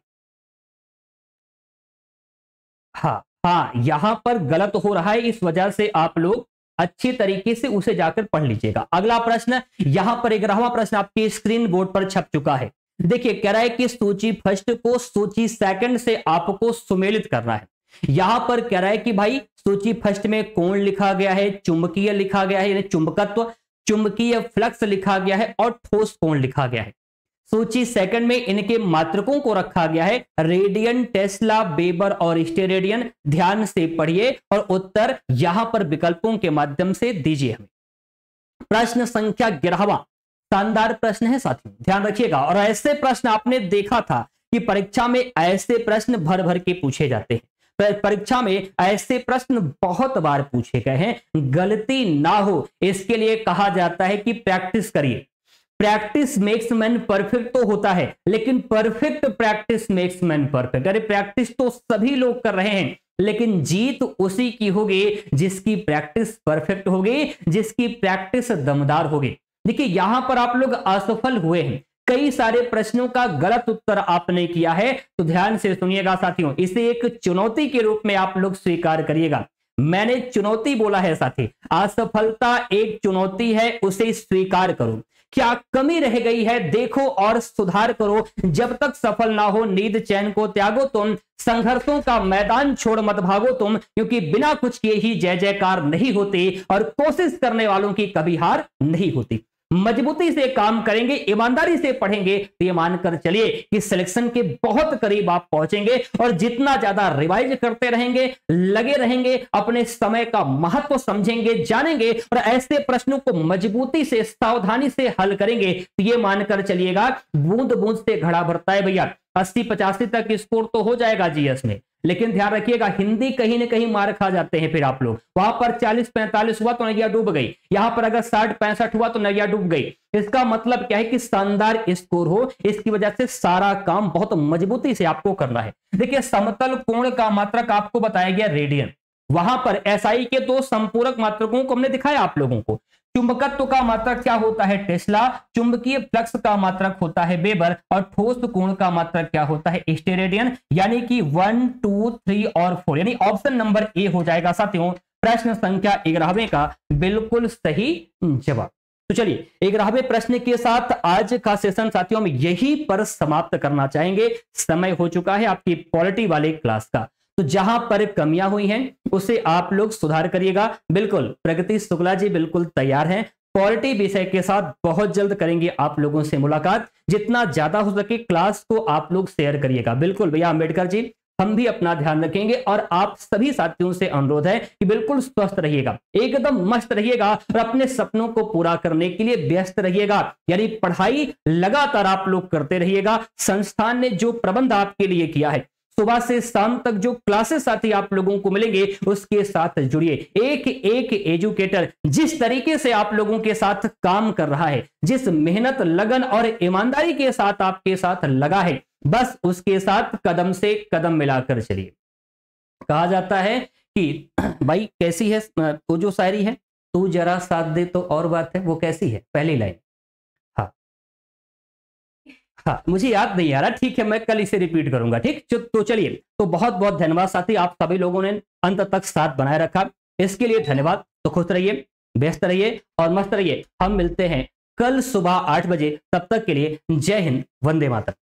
हाँ हाँ, यहां पर गलत हो रहा है, इस वजह से आप लोग अच्छी तरीके से उसे जाकर पढ़ लीजिएगा। अगला प्रश्न, यहां पर ग्यारहवां प्रश्न आपके स्क्रीन बोर्ड पर छप चुका है। देखिए कह रहा है कि सूची फर्स्ट को सूची सेकंड से आपको सुमेलित करना है। यहां पर कह रहा है कि भाई सूची फर्स्ट में कोण लिखा गया है, चुंबकीय लिखा गया है, यानी चुंबकत्व, चुंबकीय फ्लक्स लिखा गया है और ठोस कोण लिखा गया है। सूची सेकंड में इनके मात्रकों को रखा गया है रेडियन, टेस्ला, वेबर और स्टेरेडियन। ध्यान से पढ़िए और उत्तर यहां पर विकल्पों के माध्यम से दीजिए हमें। प्रश्न संख्या ग्यारहवां शानदार प्रश्न है साथियों, ध्यान रखिएगा। और ऐसे प्रश्न आपने देखा था कि परीक्षा में ऐसे प्रश्न भर भर के पूछे जाते हैं। परीक्षा में ऐसे प्रश्न बहुत बार पूछे गए हैं, गलती ना हो इसके लिए कहा जाता है कि प्रैक्टिस करिए। प्रैक्टिस मेक्स मैन परफेक्ट तो होता है, लेकिन perfect practice makes man perfect. अरे प्रैक्टिस तो सभी लोग कर रहे हैं, लेकिन जीत उसी की होगी जिसकी प्रैक्टिस परफेक्ट होगी, जिसकी प्रैक्टिस दमदार होगी। देखिए यहां पर आप लोग असफल हुए हैं, कई सारे प्रश्नों का गलत उत्तर आपने किया है, तो ध्यान से सुनिएगा साथियों, इसे एक चुनौती के रूप में आप लोग स्वीकार करिएगा। मैंने चुनौती बोला है साथी, असफलता एक चुनौती है, उसे स्वीकार करो। क्या कमी रह गई है देखो और सुधार करो। जब तक सफल ना हो नींद चैन को त्यागो तुम, संघर्षों का मैदान छोड़ मत भागो तुम, क्योंकि बिना कुछ किए ही जय जयकार नहीं होती और कोशिश करने वालों की कभी हार नहीं होती। मजबूती से काम करेंगे, ईमानदारी से पढ़ेंगे, तो ये मानकर चलिए कि सिलेक्शन के बहुत करीब आप पहुंचेंगे। और जितना ज्यादा रिवाइज करते रहेंगे, लगे रहेंगे, अपने समय का महत्व समझेंगे, जानेंगे और ऐसे प्रश्नों को मजबूती से सावधानी से हल करेंगे, तो ये मानकर चलिएगा बूंद बूंद से घड़ा भरता है भैया। अस्सी पचासी तक स्कोर तो हो जाएगा जीएस में, लेकिन ध्यान रखिएगा हिंदी कहीं ना कहीं मार खा जाते हैं फिर आप लोग। वहां पर चालीस पैंतालीस हुआ तो नैया डूब गई, यहां पर अगर साठ पैंसठ हुआ तो नैया डूब गई। इसका मतलब क्या है कि शानदार स्कोर हो, इसकी वजह से सारा काम बहुत मजबूती से आपको करना है। देखिए समतल कोण का मात्रक आपको बताया गया रेडियन, वहां पर एसआई के दो संपूरक मात्रकों को हमने दिखाया आप लोगों को। चुंबकत्व का मात्रक क्या होता है टेस्ला, चुंबकीय फ्लक्स का मात्रक होता है वेबर और ठोस कोण का मात्रक क्या होता है स्टेरेडियन। यानी कि वन टू थ्री और फोर, यानी ऑप्शन नंबर ए हो जाएगा साथियों प्रश्न संख्या ग्यारहवें का बिल्कुल सही जवाब। तो चलिए ग्यारहवें प्रश्न के साथ आज का सेशन साथियों में यही पर समाप्त करना चाहेंगे। समय हो चुका है आपकी पॉलिटी वाले क्लास का, तो जहां पर कमियां हुई हैं उसे आप लोग सुधार करिएगा। बिल्कुल प्रगति शुक्ला जी बिल्कुल तैयार हैं, पॉलिटी विषय के साथ बहुत जल्द करेंगे आप लोगों से मुलाकात। जितना ज्यादा हो सके क्लास को आप लोग शेयर करिएगा। बिल्कुल भैया अम्बेडकर जी, हम भी अपना ध्यान रखेंगे और आप सभी साथियों से अनुरोध है कि बिल्कुल स्वस्थ रहिएगा, एकदम मस्त रहिएगा और अपने सपनों को पूरा करने के लिए व्यस्त रहिएगा। यानी पढ़ाई लगातार आप लोग करते रहिएगा। संस्थान ने जो प्रबंध आपके लिए किया है, सुबह से शाम तक जो क्लासेस साथी आप लोगों को मिलेंगे उसके साथ जुड़िए। एक एक एजुकेटर जिस तरीके से आप लोगों के साथ काम कर रहा है, जिस मेहनत लगन और ईमानदारी के साथ आपके साथ लगा है, बस उसके साथ कदम से कदम मिलाकर चलिए। कहा जाता है कि भाई कैसी है वो जो शायरी है, तू जरा साथ दे तो और बात है, वो कैसी है पहली लाइन। हाँ हाँ मुझे याद नहीं आ रहा, ठीक है मैं कल इसे रिपीट करूंगा। ठीक तो चलिए, तो बहुत बहुत धन्यवाद साथी, आप सभी लोगों ने अंत तक साथ बनाए रखा, इसके लिए धन्यवाद। तो खुश रहिए, व्यस्त रहिए और मस्त रहिए। हम मिलते हैं कल सुबह आठ बजे, तब तक के लिए जय हिंद, वंदे मातरम।